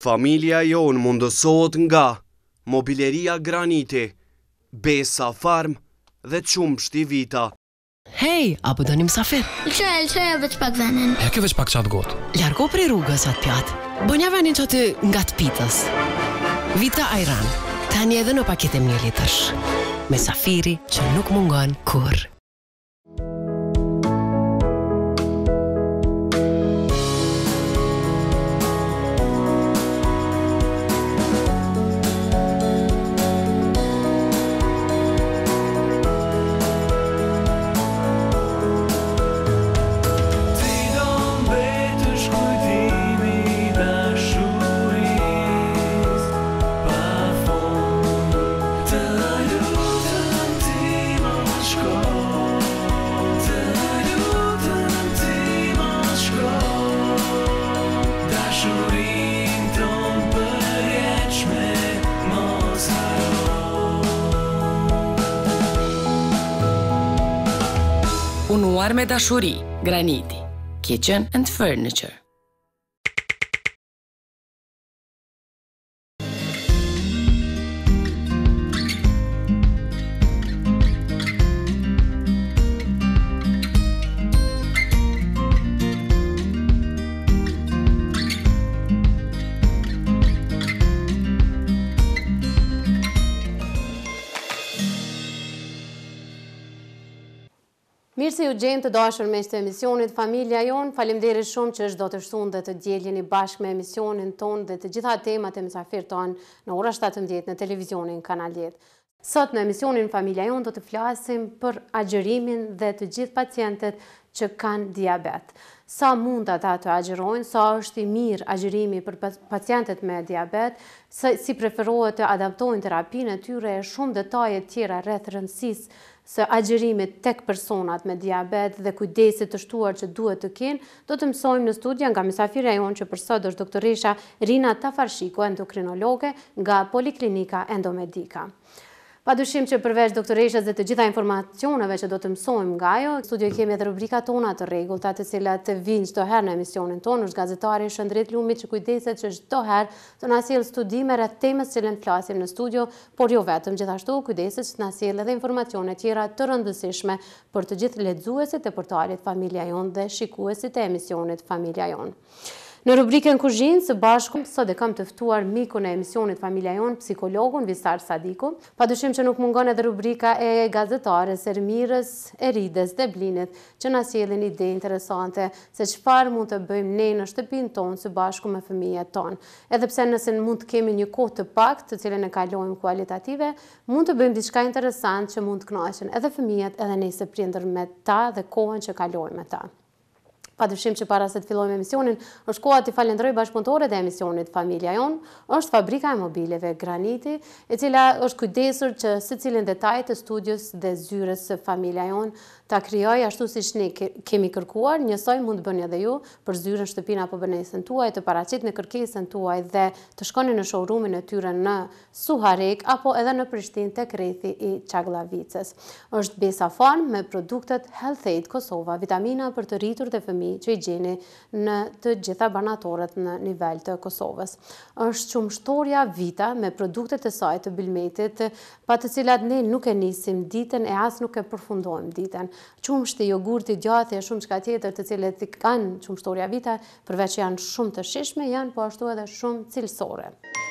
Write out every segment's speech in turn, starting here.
Familja jonë mundësohet nga mobileria Graniti, Besa Farm dhe Qumshti Vita. Hej, apo doni msafir? Lqoja veç pak venin. Heke veç pak qatë gotë. Largo prej rrugës atë pjatë. Bënja venin që aty nga të pitës. Vita Ajran, tani edhe në pakete 1 litësh. Me safiri që nuk mungon kur. Punuar me dashuri, Graniti, Kitchen and Furniture. Mirë se ju gjemë të dashur me të emisionit Familja Jonë. Faleminderit shumë që është do të shtunë dhe të djeljeni bashkë me emisionin tonë dhe të gjitha temat e mysafir tonë në ora 17 në televizionin Kanal 10. Sot në emisionin Familja Jonë do të flasim për agjërimin dhe të gjithë pacientët që kanë diabet. Sa mund ata të agjërojnë, sa është i mirë agjërimi për pacientët me diabet, si preferohet të adaptojnë terapinë e tyre e shumë detaje tjera rreth rëndësisë së agjërimit tek personat me diabet dhe kujdesit të shtuar që duhet të kenë, do të mësojmë në studia nga mysafirja jonë që për sot është doktoresha Rina Tafarshiku, endokrinologe nga Poliklinika Endomedika. Padyshim që përveç doktoreshës dhe të gjitha informacioneve që do të mësojmë nga ajo, në studio kemi edhe rubrika tona të rregullta të cilat vinë çdo herë në emisionin tonë, është gazetari Shëndrit Lumi që kujdeset që çdo herë të na sjellë studime rreth temës që ne flasim në studio, por jo vetëm, gjithashtu kujdeset që na sjellë edhe informacione tjera të rëndësishme për të gjithë lexuesit e portalit Familja Jonë dhe shikuesit e emisionit Familja Jonë. Në rubrikën kuzhinë, së bashku, sot e kam të ftuar mikun e emisionit Familja Jonë, psikologun Visar Sadiku. Padyshim që nuk mungon edhe rubrika e gazetares Ermirës, Erides dhe Blinit, që na sjellin ide interesante se çfarë mund të bëjmë ne në shtëpinë tonë së bashku me fëmijët tonë. Edhe pse nëse mund të kemi një kohë të paktë, të cilën e kalojmë kualitative, mund të bëjmë diçka interesante që mund të kënaqen edhe fëmijët, edhe ne si prindër me ta dhe kohën që kalojmë me ta. Padyshim që para se të fillojmë emisionin, është koha të falenderoj bashkëpunëtorët e emisionit Familja Jonë, është fabrika e mobileve Graniti, e cila është kujdesur që secilin detaj të studios dhe zyres së Familja Jonë ta krijoj ashtu siç ne kemi kërkuar, njësoj mund të bëni edhe ju për zyrën, shtëpinë apo banesën tuaj, të paraqitni kërkesën tuaj dhe të shkoni në showroomin e tyre në Suharek apo edhe në Prishtinë tek rrethi i Çaglavicës. Është Besa Farm me produktet Health Aid Kosova, vitamina për të rritur dhe fëmijë që i gjeni në të gjitha banatorët në nivel të Kosovës. Është Qumshtoria Vita me produktet e saj të bilmetit, pa të cilat ne nuk e nisim ditën e as nuk e përfundojmë ditën. Qumshti, jogurti, djathi e shumë çka tjetër të cilët i kanë Qumshtoria Vita, përveç janë shumë të shishme, janë po ashtu edhe shumë cilësore.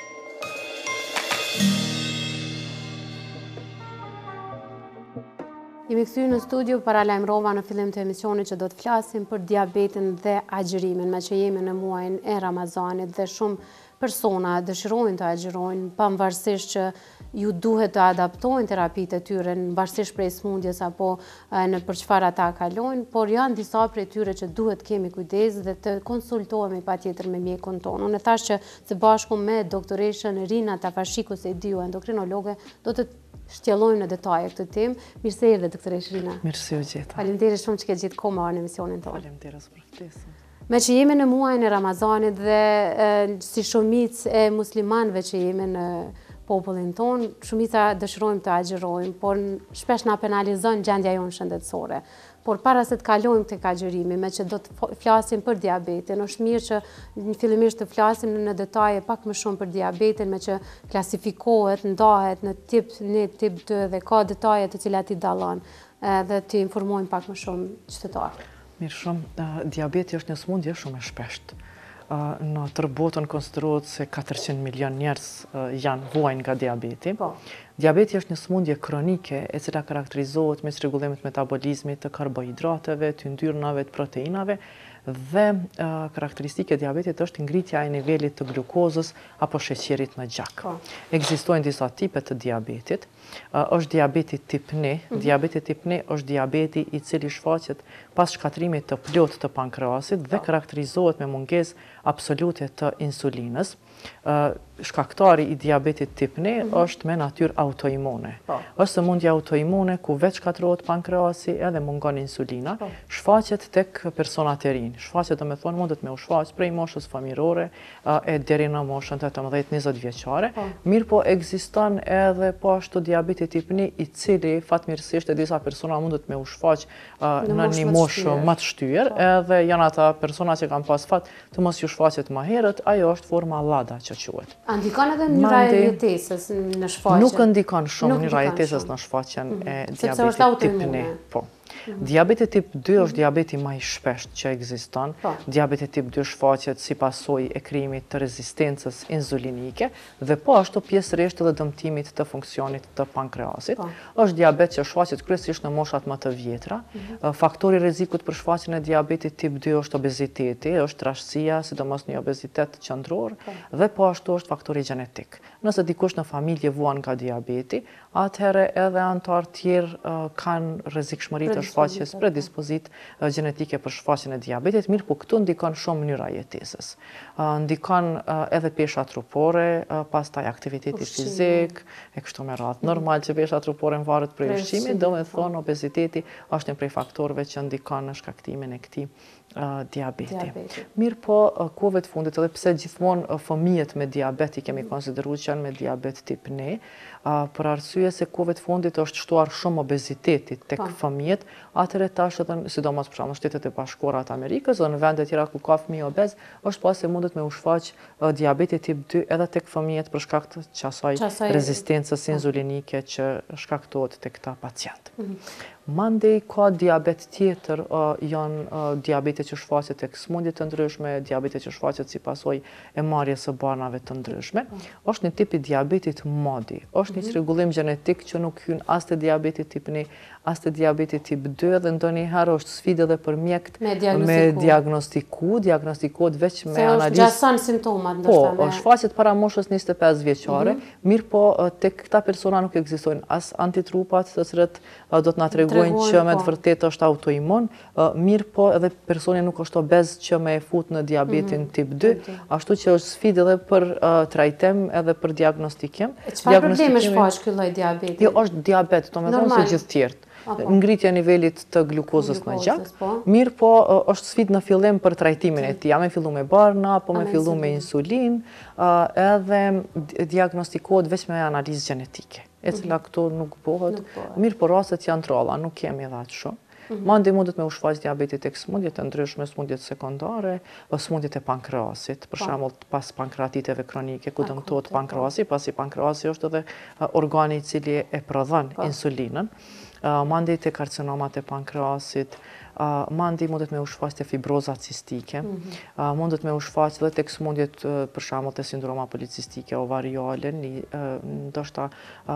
Jemi kthyer në studio, paralajmërova në fillim të emisionit që do të flasim për diabetin dhe agjërimin, me që jemi në muajin e Ramazanit dhe shumë persona dëshirojnë të agjërojnë, pavarësisht që ju duhet të adaptojnë terapitë e tyre, varësisht prej smundjes apo në për çfarë ata kalojnë, por janë disa prej tyre që duhet kemi kujdes dhe të konsultohemi patjetër me mjekun tonë. Unë thash që së bashku me doktoreshën Rina Tafarshiku, se di ju endokrinologe, do të shtjellojmë në detaje këtë temë. Mirë se erdhe, doktoresh Rina. Mirë se u gjeta. Faleminderit shumë që ke gjetë kohë marrë në emisionin tonë. Faleminderit për ftesën. Me që jemi në muajin e Ramazanit dhe si shumicë e muslimanëve që jemi në popullin tonë, shumica dëshirojmë të agjërojmë, por shpesh na penalizon gjendja jonë shëndetësore. Por para se të kalojmë këtë agjerimi, me që do të flasim për diabetin, është mirë që fillimisht të flasim në detaje pak më shumë për diabetin, me që klasifikohet, ndahet në tip 1, tip 2 dhe ka detaje të cilat i dallon dhe të informojmë pak më shumë qytetarët. Mirë shumë, diabeti është një smundje shumë e shpeshtë. Në tërë botën konsiderohet se 400 milion njerëz janë vuajnë nga diabeti. Diabeti është një smundje kronike e cila karakterizohet me rregullimet metabolizmit të karbohidrateve, të yndyrnave, të proteinave dhe karakteristike e diabetit është ngritja e nivelit të glukozës apo sheqerit në gjak. Ekzistojnë disa tipe të diabetit. Është diabeti tip 1. Diabeti tip 1 është diabeti i cili shfaqet pas shkatrimit të plot të pankreasit dhe karakterizohet me mungesë absolute të insulinës. Shkaktari i diabetit tip 1 është me natyrë autoimune. Është sëmundje autoimune ku veç shkatërohet pankreasi edhe mungon insulina, shfaqet tek personat e rinj. Shfaqet do me thonë mundet me u shfaq prej moshës fëmijërore e deri në moshën 18-20 vjeçare. Mirë po ekziston edhe po ashtu diabeti tip 1 i cili fatmirësisht e disa persona mundet me u shfaq në një moshë më të shtyr, edhe janë ata persona që kanë pas fat të mos ju shfaqet më herët, ajo është forma LADA që quhet. A ndikon edhe mënyra e jetesës në shfaqje? Nuk ndikon shumë mënyra e jetesës në shfaqjen e diabetit tip 1. Po. Diabeti tip 2 është diabeti më i shpeshtë që ekziston. Diabeti tip 2 shfaqet si pasojë e krijimit të rezistencës insulinike dhe po ashtu pjesërisht edhe dëmtimit të funksionit të pankreasit. Është diabet që shfaqet kryesisht në moshat më të vjetra. Faktori rrezikut për shfaqjen e diabetit tip 2 është obeziteti, është trashësia, sidomos një obezitet qendror dhe po ashtu është faktori gjenetik. Nëse dikush në familje vuan nga diabeti, atëherë edhe anëtar tjerë kanë rrezikshmëri të shfaqjes predispozit gjenetike për shfaqjen e diabetit, mirë po këtu ndikon shumë mënyra e jetesës. Ndikon edhe pesha trupore, pastaj aktiviteti fizik, e kështu me radhë. Normal që pesha trupore varet prej ushqimit, do me thonë obeziteti është një prej faktorëve që ndikon në shkaktimin e këtij diabeti. Mirë po, kohëve të fundit, edhe pse gjithmonë fëmijët me diabet i kemi konsideruar që janë me diabet tip 1, për arsye se kohëve të fundit është shtuar shumë obeziteti tek fëmijët, atëherë tash edhe sidomos për shembull Shtetet e Bashkuara të Amerikës dhe në vende tjera ku ka fëmijë obez, është pas se mundet me u shfaq diabeti tip 2 edhe tek fëmijët për shkak të asaj rezistencës insulinike që shkaktohet tek këta pacientë. Mandej ka diabet tjetër, janë diabetet që shfaqet tek smundje të ndryshme, diabetet që shfaqet si pasojë e marrjes së banave të ndryshme. Është një tip i diabetit modi. Është një rregullim gjenetik që nuk hyn as te diabeti tip 1, as te diabeti tip 2 dhe ndonjëherë është sfidë edhe për mjekët me diagnostikohet veç me analizë. Se gjason simptomat ndoshta. Po, shfaqet para moshës 25 vjeçare, mirë po tek këta persona nuk ekzistojnë as antitrupat të cilët do të na tregojnë që me të vërtetë është autoimun, mirë po edhe personi nuk është obez që me e fut në diabetin tip 2, ashtu që është sfidë edhe për trajtim edhe për diagnostikim. Çfarë probleme shfaq ky lloj diabeti? Jo, është diabet, domethënë si gjithë tjerët. Ngritja e nivelit të glukozës në gjak, mirë po është sfidë në fillim për trajtimin e tij. Ja me fillu me barna, apo me fillu me insulin, edhe diagnostikohet vetëm me analizë gjenetike, e cila këtu nuk bëhet. Mirë po rastet janë trolla, nuk kemi edhe atë shumë. Mandej mundet me u shfaq diabeti tek smundjet e ndryshme, smundjet sekondare, smundjet e pankreasit, për shembull pas pankreatiteve kronike ku dëmtohet pankreasi, pasi pankreasi është edhe organi i cili e prodhon insulinën. Mandej te karcinomat e pankreasit, mandej mundet me u shfaq te fibrozat cistike, mundet me u shfaq edhe tek smundjet për shembull te sindroma policistike ovariale, ndoshta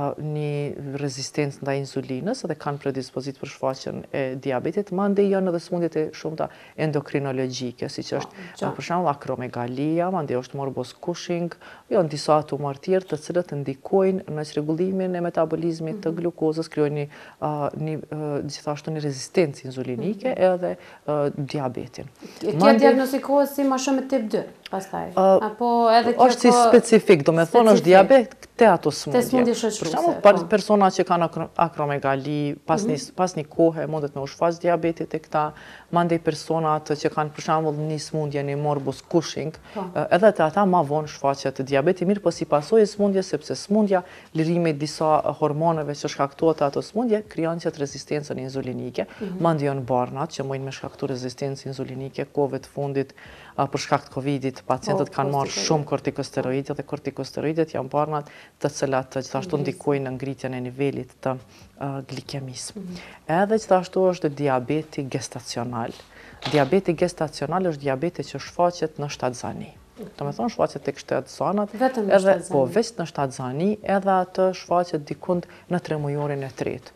një rezistencë ndaj insulinës dhe kanë predispozit për shfaqjen e diabetit. Mandej janë edhe smundjet e shumta endokrinologjike, siç është për shembull akromegalia, mandej është morbus Cushing, janë disa tumor tjerë të cilët ndikojnë në rregullimin e metabolizmit të glukozës, krijojnë gjithashtu një rezistencë insulinike edhe diabetin. Kjo diagnostikohet si më shumë tip 2 pastaj? Apo edhe kjo është si specifik, do me thonë është diabet te ato smundje. Te smundje shoqëruese. Për shembull, persona që kanë akromegali, pas një kohe mundet me u shfaq diabetit e këta, mandej personat që kanë për shembull një smundje një morbus Cushing, edhe te ata ma vonë shfaqet diabeti, mirë po si pasojë e smundjes, sepse smundja, lirimi disa hormoneve që shkaktohet ato smundje, krijon qëtë rezistencën insulinike, mandej janë barnat që mujnë me shkaktu rezistencë insulinike, kohëve të fundit për shkak të Covidit, pacientët kanë marrë shumë kortikosteroide dhe kortikosteroidet janë barnat të cilat gjithashtu ndikojnë në ngritjen e nivelit të glikemisë. Edhe gjithashtu është diabeti gestacional. Diabeti gestacional është diabeti që shfaqet në shtatzani. Do me thonë shfaqet tek shtatzanat, veç në shtatzani, edhe atë shfaqet dikund në 3 mujorin e tretë.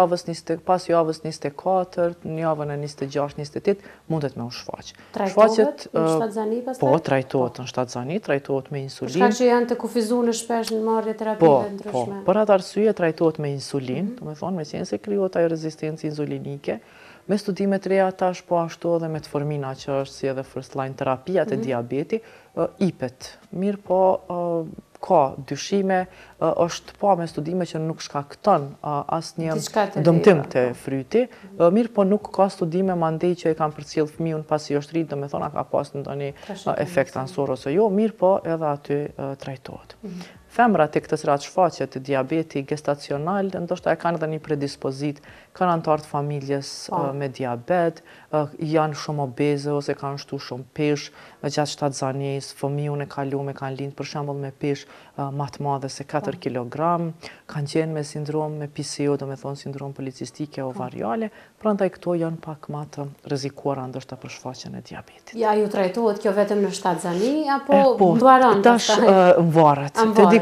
Pas javës 24, në javën e 26-28, mundet me u shfaq. Trajtohet në shtatzani pastaj? Po, trajtohet në shtatzani, trajtohet me insulin. Shkak që janë të kufizuar shpesh në marrje terapive ndryshme. Po, për atë arsye trajtohet me insulin, do me thonë, me qenë se krijohet ajo rezistencë insulinike. Me studimet reja tash po ashtu edhe metformina që është si edhe first line terapia të diabeti, ipet. Mirë po ka dyshime, është pa me studime që nuk shkakton asnjë dëmtim të fryti, mirë po nuk ka studime mandej që e kanë përcjell fëmijën pasi është rrit, do me thonë ka pas ndonjë efekt ansor ose jo, mirë po edhe aty trajtohet. Femrat e këtë cilat shfaqet diabeti gestacional, ndoshta e kanë edhe një predispozit, kanë antar të familjes me diabet, janë shumë obeze ose kanë shtu shumë pesh gjatë shtatzanisë, fëmijën e kaluar kanë lind për shembull me pesh më të madhe se 4 kg, kanë qenë me sindrom me PCO, do me thonë sindrom policistike ovariale, prandaj këto janë pak më të rrezikuara ndoshta për shfaqjen e diabetit. Ja, ju trajtohet kjo vetëm në shtatzani apo nduaron? Tash varet.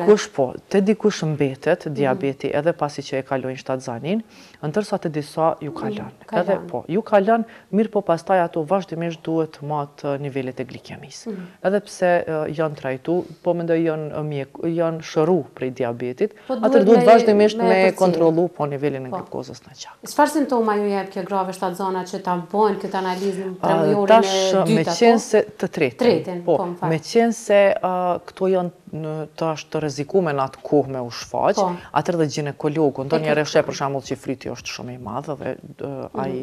Te dikush mbetet diabeti edhe pasi që e kalojnë shtatzanin, ndërsa te disa ju kalon. Edhe po, ju kalon, mirë po pastaj ato vazhdimisht duhet të matë nivelet e glikemisë. Edhe pse janë trajtu, po mendoj janë shëru prej diabetit, atër duhet vazhdimisht me kontrollu po nivelin e glukozës në qak. Çfarë simptoma ju jep kjo grave shtatzana që ta bëjnë këtë analizë në 3 mujorin e dytë? Me qenë se të tretin. Me qenë se këto janë tash të rrezikume në atë kohë me u shfaq, atër dhe ginekologu, ndonjëherë sheh për shembull që fryti është shumë i madh dhe ai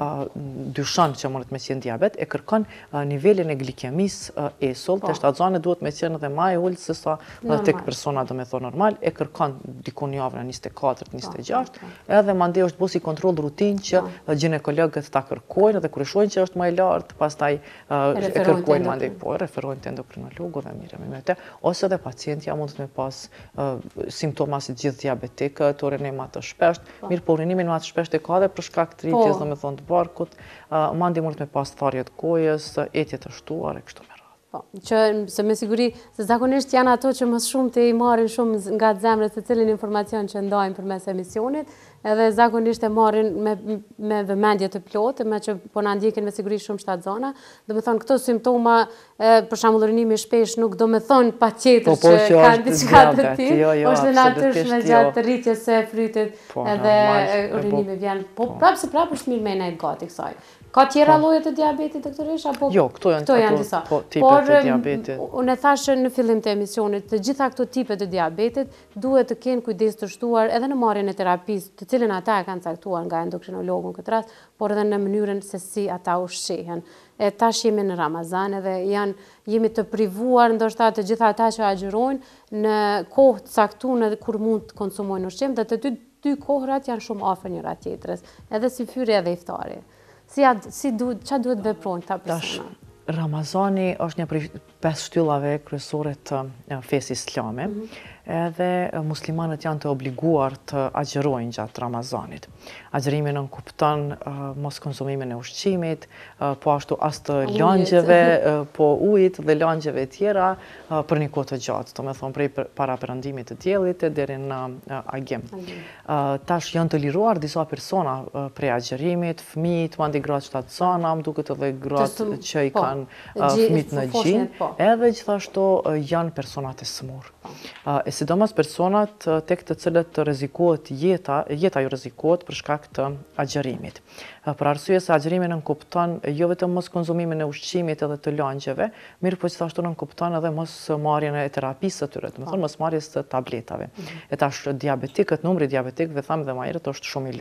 dyshon që mundet me qenë diabet, e kërkon nivelin e glikemisë esull, te shtatzani duhet me qenë edhe më i ulët se sa tek persona do me thonë normal, e kërkon dikun javën 24-26, edhe mandej është bosi kontroll rutin që ginekologët ta kërkojnë dhe kur e shohin që është më i lartë, pastaj e kërkojnë mandej po referojnë te endokrinologu dhe mirë me të, ose dhe pacientja mund të me pas simptoma si gjithë diabetikët, urinim më të shpesht, mirë po urinimin më të shpesht e ka dhe për shkak të rritjes do me thonë të barkut, mandej mund të me pas tharje të gojës, etje të shtuar e kështu me radhë. Që se me siguri, se zakonisht janë ato që më shumë të i marrin shumë nga zemrës të cilin informacion që ndajnë për mes emisionit, edhe zakonisht e marrin me vëmendje të plotë, me që po në ndjekin me siguri shumë shtatzana. Do me thonë, këto simptoma, për shembull urinimi shpesh, nuk do me thonë pa tjetër që kanë diçka të tillë, është në natyrshme gjatë rritjes së frytit edhe urinimi vjen. Po prapë se prapë është mirë me nejt gati kësaj. Ka tjera lloje të diabetit doktoresh apo? Jo, këto janë disa. Tipet e diabetit. Unë thashë në fillim të emisionit, të gjitha këto tipet e diabetit duhet të kenë kujdes të shtuar edhe në marrjen e terapisë, të cilën ata e kanë caktuar nga endokrinologu në këtë rast, por edhe në mënyrën se si ata ushqehen. E tash jemi në Ramazan edhe jemi të privuar ndoshta të gjitha ata që agjërojnë në kohë të caktuar kur mund të konsumojnë ushqim, dhe të dy kohrat janë shumë afër njëra tjetrës, edhe si fyri edhe iftari. Qa duhet veprojnë ta persona? Ramazani është një prej 5 shtyllave kryesore të fesë islame, edhe muslimanët janë të obliguar të agjërojnë gjatë Ramazanit. Agjërimi nënkupton mos konsumimin e ushqimit, po ashtu as të langjeve, po ujit dhe langjeve tjera për një kohë të gjatë, do me thonë prej para perëndimit të diellit deri në agim. Tash janë të liruar disa persona prej agjërimit, fëmijët, mandej gratë shtatzana, më duket edhe gratë që i kanë fëmijët në gjin, edhe gjithashtu janë personat e smur. E sidomos personat tek të cilët rrezikohet jeta ju rrezikohet për shkak të agjerimit. Për arsye se agjerimi nënkupton jo vetëm mos konsumimin e ushqimit edhe të langjeve, mirë po gjithashtu nënkupton edhe mos marrjen e terapisë së tyre, do të thonë mos marrjes të tabletave. E tash diabetikët, numri diabetikëve thamë dhe më herët është shumë i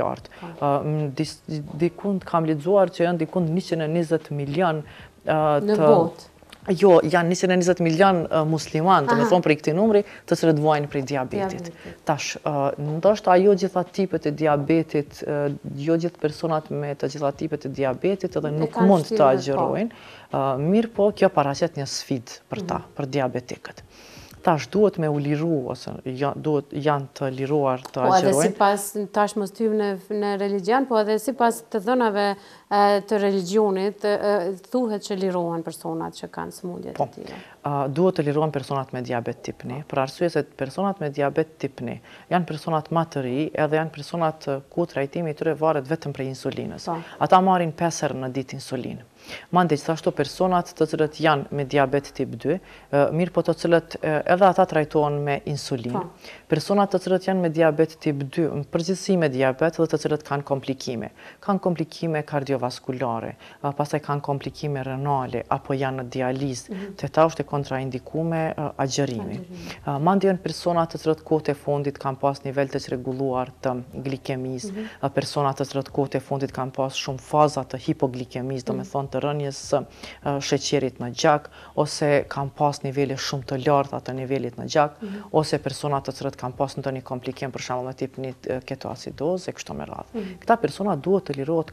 lartë. Dikund kam lexuar që janë dikund 120 milion në botë. Jo, janë 120 milion musliman, të me thonë për i këti numri, të cilët vojnë për diabetit. Tash, ndoshta jo gjitha tipet e diabetit, jo gjithë personat me të gjitha tipet e diabetit edhe nuk mund të agjerojnë, mirë po kjo paraqet një sfidë për ta, për diabetikët. Tash duhet me u liru, ose janë të liruar të agjerojnë. Po edhe si pas, tash mos tyvë në religion, po edhe si pas të dhënave të religionit, thuhet që lirohen personat që kanë smundjet të tjera. Duhet të lirohen personat me diabet tip 1, për arsye se personat me diabet tip 1 janë personat më të ri edhe janë personat ku trajtimi i tyre varet vetëm prej insulinës. Ata marrin 5 herë në ditë insulinë. Mande gjithashtu personat të cilët janë me diabet tip 2, mirë po të cilët edhe ata trajtohen me insulinë. Personat të cilët janë me diabet tip 2, në përgjithësi me diabet dhe të cilët kanë komplikime. Kanë komplikime kardiovaskulare, pastaj kanë komplikime renale, apo janë në dializë, të ta është e kontraindikume agjerimi. Mande janë personat të cilët kohët e fundit kanë pas nivel të çrregulluar të glikemisë, personat të cilët kohët e fundit kanë pas shumë faza të hipoglikemizë, do me thonë të rënjes së sheqerit në gjak, ose kanë pas nivele shumë të larta të nivelit në gjak, ose personat të cilët kanë pas ndonjë komplikim për shembull me tip 1 ketoacidozë e kështu me radhë. Këta persona duhet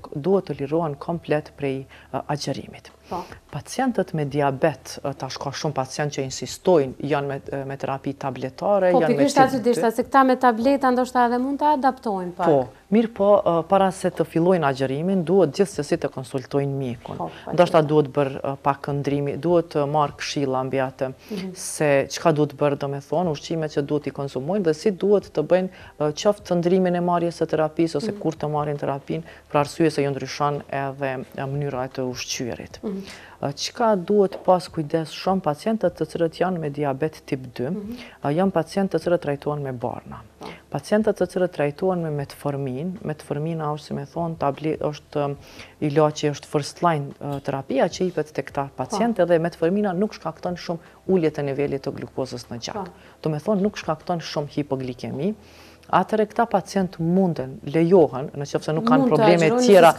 të lirohen komplet prej agjerimit. Pacientët me diabet, tash ka shumë pacient që insistojnë janë me terapi tabletare, janë me pikërisht aty dishta se këta me tableta ndoshta edhe mund të adaptojnë pak. Po, mirë po, para se të fillojnë agjerimin, duhet gjithsesi të konsultojnë mjekun. Ndoshta duhet bërë pak këndrimi, duhet marrë këshilla mbi atë, se çka duhet bërë, do me thonë, ushqimet që duhet i konsumojnë dhe si duhet të bëjnë qoftë të ndrimin e marrjes së terapisë ose kur të marrin terapinë, për arsye se ju ndryshon edhe mënyra e të ushqyerit. Qka duhet pas kujdes shumë pacientët të cilët janë me diabet tip 2, janë pacientë të cilët trajtohen me barna. Pacientët të cilët trajtohen me metformina është, si me thonë, është ilaçi, është first line terapia që jepet tek këta pacientë dhe metformina nuk shkakton shumë ulje të nivelit të glukozës në gjak. Do me thonë nuk shkakton shumë hipoglikemi. Atëre këta pacient munden, lejohen, në qoftë se nuk kanë probleme tjera,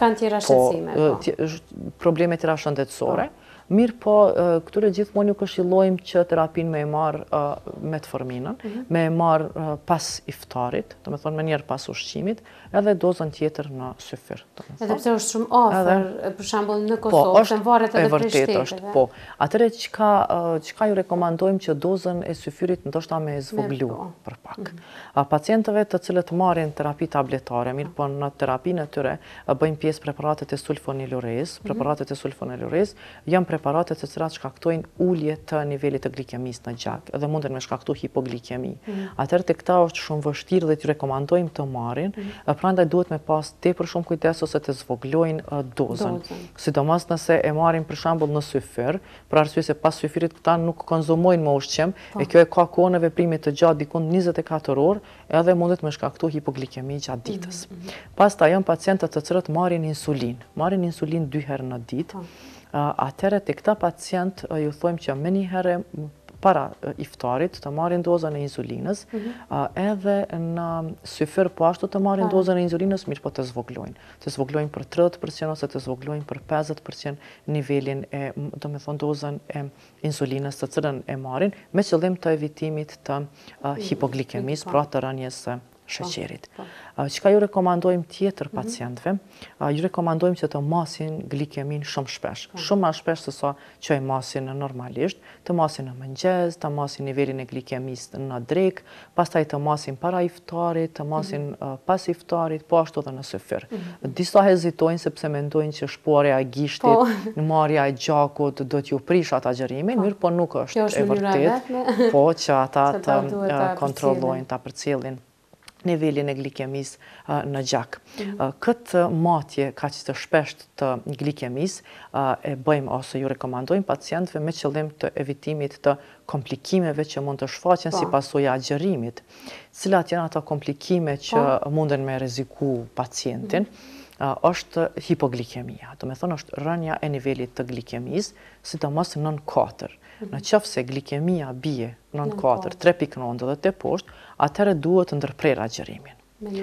probleme tjera shëndetësore, mirë po këture gjithmonë ju këshillojmë që terapin me e marë metforminën, me e marë pas iftarit, do me thonë me njerë pas ushqimit, edhe dozën tjetër në syfir. Edhe pse është shumë ofër, për shembull në Kosovë, se varet edhe prej shteteve. Po, atëre çka ju rekomandojmë që dozën e syfirit ndoshta me zvoglu për pak. Pacientëve të cilët marrin terapi tabletare, mirë po në terapinë e tyre bëjmë pjesë preparatet e sulfonilurez. Preparatet e sulfonilurez janë preparatet të cilat shkaktojnë ulje të nivelit të glikemisë në gjak dhe munden me shkaktu hipoglikemi. Atëherë te këta është shumë vështirë dhe t'ju rekomandojmë të marrin, prandaj duhet me pas tepër shumë kujdes ose të zvoglojnë dozën. Sidomos nëse e marrin për shembull në syfir, për arsye se pas syfirit këta nuk konsumojnë më ushqim, e kjo e ka kohën e veprimit të gjatë dikund 24 orë, edhe mundet me shkaktu hipoglikemi gjatë ditës. Pastaj janë pacientët të cilët marrin insulin 2 herë në ditë. Atëherë te këta pacient ju thojmë që më një herë para iftarit të marrin dozën e insulinës, edhe në syfir po ashtu të marrin dozën e insulinës, mirë po të zvoglojnë. Të zvoglojnë për 30% ose të zvoglojnë për 50% nivelin e, do me thonë, dozën e insulinës të cilën e marrin, me qëllim të evitimit të hipoglikemis, pra të rënjes së sheqerit. Çka ju rekomandojmë tjetër pacientëve? Ju rekomandojmë që të masin glikemin shumë shpesh. Shumë më shpesh se sa që e masin normalisht, të masin në mëngjes, të masin nivelin e glikemisë në drekë, pastaj të masin para iftarit, të masin pas iftarit, po ashtu edhe në syfir. Disa hezitojnë sepse mendojnë që shporja e gishtit, marrja e gjakut do t'ju prish atë agjerimin, mirë po nuk është e vërtet, po që ata të kontrollojnë, ta përcjellin nivelin e glikemisë në gjak. Këtë matje kaq të shpesht të glikemisë e bëjmë ose ju rekomandojmë pacientëve me qëllim të evitimit të komplikimeve që mund të shfaqen si pasojë agjerimit. Cilat janë ato komplikime që munden me rreziku pacientin? Është hipoglikemia. Do me thonë është rënja e nivelit të glikemisë, sidomos nën 4. Në qoftë se glikemia bie nën 4, 3.9 dhe të poshtë, atëherë duhet të ndërprer agjerimin.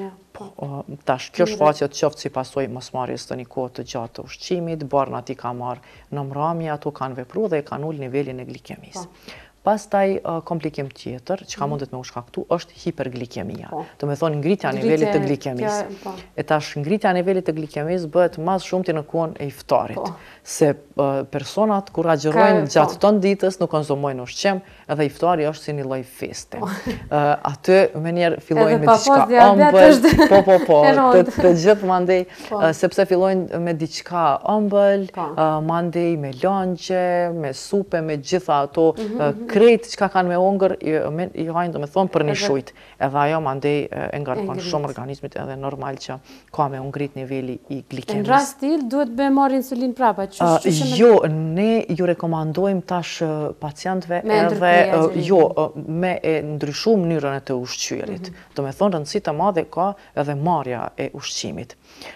Tash, kjo shfaqet qoftë si pasojë mosmarrjes të një kohë të gjatë të ushqimit, barnat i ka marrë në mramje, ato kanë vepruar dhe e kanë ulë nivelin e glikemisë. Pastaj komplikim tjetër, që ka mundet me u shkaktu, është hiperglikemia. Do me thonë ngritja nivelit të glikemisë. E tash ngritja nivelit të glikemisë bëhet mas shumëti në kohën e iftarit. Se personat kur agjerojnë gjatë ton ditës nuk konsumojnë ushqim, edhe iftari është si një lloj feste. Aty me njerë fillojnë me diçka ëmbël, të gjithë mandej, sepse fillojnë me diçka ëmbël, mandej me lëngje, me supe, me gjitha ato krejt që kanë me ongër, i hajnë do me thonë për një shujt. Edhe ajo mandej e ngarkon shumë organizmit edhe normal që ka me ngrit niveli i glikemisë. Në rast til duhet me marrë insulin prapa? Jo, ne ju rekomandojmë tash pacientëve edhe me e ndryshu mënyrën e të ushqyerit. Do me thonë rëndësi të madhe ka edhe marrja e ushqimit.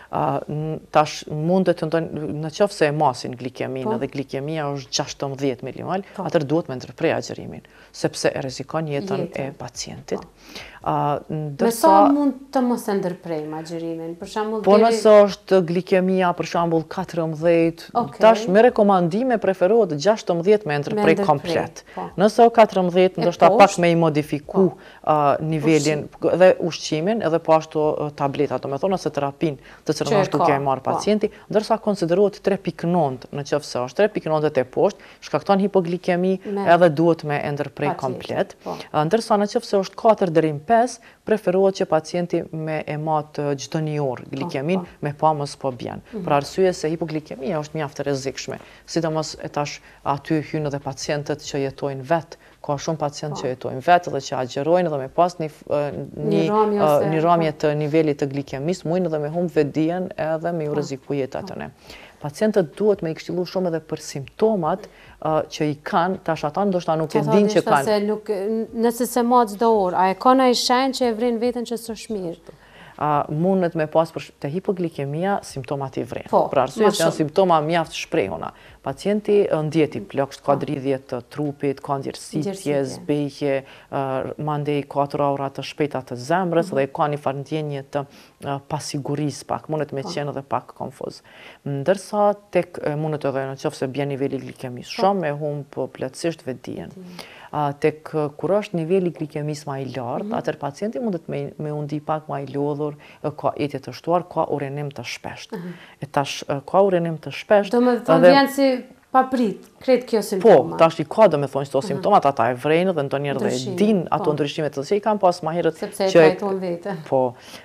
Tash mundet të ndonë, në qoftë se e masin glikemin dhe glikemia është 16 mmol, atër duhet me ndërprej agjerimin, sepse e rrezikon jetën e pacientit. Me sa mund të mos e ndërprejmë agjerimin? Po nëse është glikemia për shembull 14, tash me rekomandime preferohet 16 me ndërprej komplet. Nëse o 14, ndoshta pak me i modifiku nivelin dhe ushqimin edhe po ashtu tableta, do me thonë ose terapin të cilën është duke e marrë pacienti, ndërsa konsiderohet 3.9 në qoftë se është 3.9 e poshtë, shkakton hipoglikemi edhe duhet me ndërprej komplet. Ndërsa në qoftë se është 4 deri në 5, preferohet që pacienti me e matë çdo një orë glikemin me pa mos po bjen. Për arsye se hipoglikemia është mjaft e rrezikshme, sidomos e tash aty hynë edhe pacientët që jetojnë vetë. Ka shumë pacientë që jetojnë vetë dhe që agjerojnë dhe me pas një rëmje të nivelit të glikemisë, mujnë edhe me humbë vetdijen edhe me ju rreziku jetën atyne. Pacientët duhet me i këshillu shumë edhe për simptomat që i kanë, tash ata ndoshta nuk e dinë që kanë. Nëse se ma çdo orë, a e ka ndonjë shenjë që e vren veten që s'është mirë? Mundet me pas për të hipoglikemia simptomat i vren. Për arsye se janë simptoma mjaft shprehuna. Pacienti ndjeti plagë, ka dridhje të trupit, ka ndjersitje, zbehje, mandej 4 aura të shpejta të zemrës dhe ka një farë ndjenje të pasigurisë pak, mundet me qenë edhe pak konfuz. Ndërsa tek mundet edhe në qoftë se bjen niveli glikemisë shumë me humb plotësisht vetdijen. Tek kur është niveli glikemisë më i lartë, atëherë pacienti mundet me u ndi pak më i lodhur, ka etje të shtuar, ka urinim të shpeshtë. E tash ka urinim të shpeshtë. Do me thonë vjen si paprit, kretë kjo simptoma. Po, tash i ka do me thonë që to simptomat, ata e vrejnë dhe ndonjëherë dhe e din ato ndryshimet të që i kanë pas ma herët. Sepse e trajton vete. Po,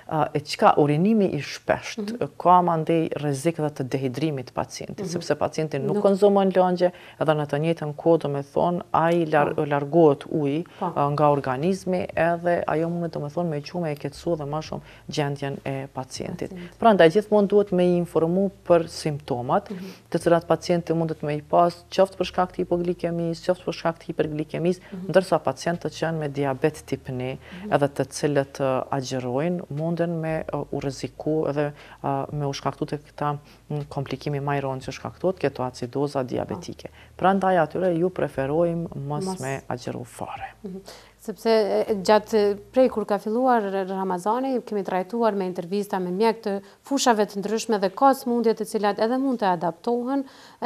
e qka urinimi i shpesht, ka mandej rrezik dhe të dehidrimit pacientit, sepse pacientin nuk konzumon lëngje, edhe në të njëjtën kohë do me thonë, ai largohet uji nga organizmi, edhe ajo mundet do me thonë me qume e ketsu dhe ma shumë gjendjen e pacientit. Prandaj gjithmonë duhet me i informu për simptomat, të cilat pacienti mundet me i pas qoftë për shkak të hipoglikemijës, qoftë për shkak të hiperglikemijës, ndërsa pacientët që janë me diabet tip 1 edhe të cilët agjerojnë munden me u rreziku edhe me u shkaktu të këta komplikimi më i rëndë që shkaktohet ketoacidoza diabetike. Prandaj atyre ju preferojmë mos me agjeru fare. Sepse gjatë prej kur ka filluar Ramazani, kemi trajtuar me intervista me mjek të fushave të ndryshme dhe ka smundje të cilat edhe mund të adaptohen,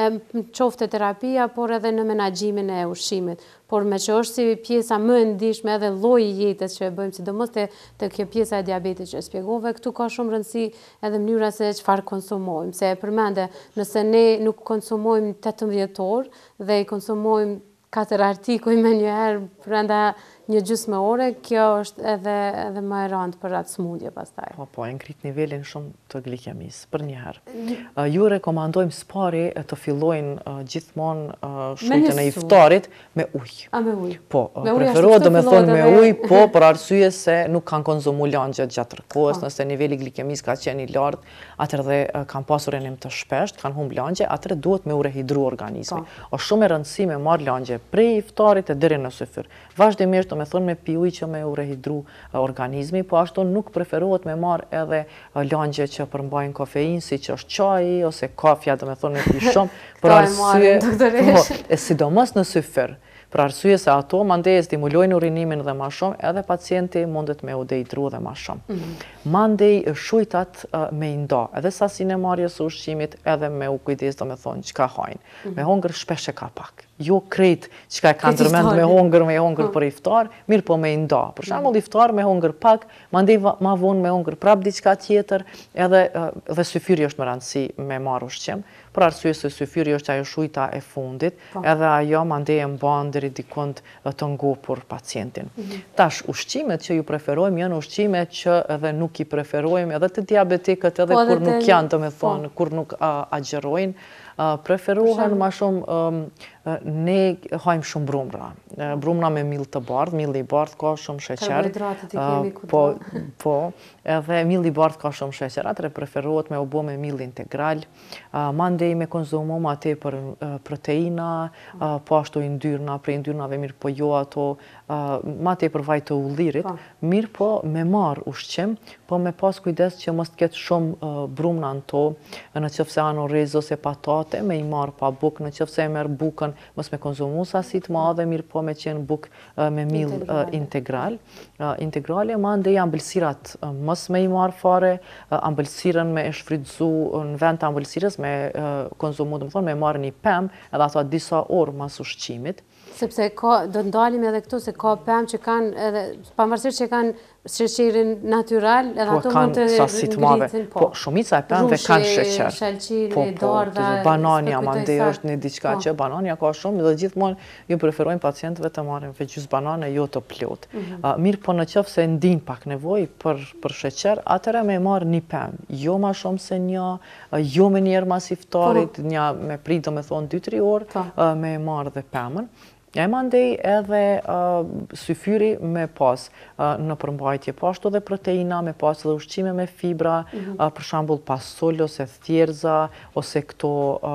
qoftë terapia, por edhe në menaxhimin e ushqimit. Por me që është si pjesa më e ndihshme edhe lloji i jetës që e bëjmë, sidomos te kjo pjesa e diabetit që shpjegove, këtu ka shumë rëndësi edhe mënyra se çfarë konsumojmë. Se e përmende, nëse ne nuk konsumojmë 18 orë dhe i konsumojmë 4 artikuj me njëherë brenda një gjysmë ore, kjo është edhe më e rëndë për atë smundje pastaj. Po, e ngrit nivelin shumë të glikemisë, për një herë. Ju rekomandojmë spari të fillojnë gjithmonë shujtën e iftarit me ujë. A, me ujë? Po, preferohet do me thonë me ujë, po, për arsye se nuk kanë konzumu langje gjatë kohës, nëse niveli glikemisë ka qenë i lartë, atër dhe kanë pasur renim të shpesht, kanë humb langje, atër duhet me u rehidru organizmi. O shumë e rëndësi me marrë langje prej iftarit e deri në syfyr. Vazhdimisht do me thonë me pi ujë që me u rehidru organizmi, po ashtu nuk preferohet me marrë edhe langje që përmbajnë kofein, si që është qaji, ose kafja, do me thonë me pi shumë, për arsye, sidomos në syfyr. Për arsye se ato mandej stimulojnë urinimin dhe ma shumë, edhe pacienti mundet me u dehidru dhe ma shumë. Mandej shujtat me nda, edhe sasin e marrjes së ushqimit, edhe me u kujdes do me thonë çka hajnë. Me hongër shpesh e ka pak. Jo krejt çka e ka ndërmend me hongër për iftar, mirë po me nda. Për shembull iftar me hongër pak, mandej ma vonë me hongër prap diçka tjetër, edhe syfyri është më rëndësi me marrë ushqim, për arsye se syfyri është ajo shujta e fundit, edhe ajo mandej e mban deri dikund të ngopur pacientin. Tash, ushqimet që ju preferojmë janë ushqimet që edhe nuk i preferojmë edhe të diabetikët, edhe kur nuk janë, do me thonë, kur nuk agjerojnë, preferohen ma shumë, ne hajmë shumë brumra. Brumra me mill të bardh, mill i bardh ka shumë sheqer. Karbohidratet i kemi kudo. Po, edhe mill i bardh ka shumë sheqer, atëre preferohet me u bo me mill integral, mandej me konzumu ma te për proteina, po ashtu yndyrna, prej yndyrnave mirë po jo ato, ma te për vaj të ullirit, mirë po me marë ushqim, po me pas kujdes që mos t'ket shumë brumna në to, në qëfse anë orez ose patate, me i marë pa buk, në qëfse e merë bukën, mos me konzumu sasit madhe, mirë po me qenë buk me mill integral. Integrale, ma ndej ambëlsirat mos me i marë fare, ambëlsiren me e shfridzu në vend të ambëlsirës, me konzumu, dhe më thonë, me marë një pem, edhe ato disa orë mas ushqimit. Sepse do të ndalim edhe këtu se ka pemë që kanë, pavarësisht që kanë sheqerin natyral, edhe ato mund të ngritin. Po, shumica e pemëve kanë sheqer. Shalqiri, dardha, banania, mandej është një diçka që banania ka shumë, dhe gjithmonë ju preferojnë pacientëve të marrin vegjus banane, jo të plot. Mirë po në qoftë se ndin pak nevojë për sheqer, atëherë me marr një pemë, jo më shumë se një, jo më njëherë mas iftarit, me prit do me thonë 2-3 orë, me marr dhe pemën. E mandej edhe syfyri me pas në përmbajtje, po ashtu dhe proteina, me pas edhe ushqime me fibra, për shembull pasol ose thjerza, ose këto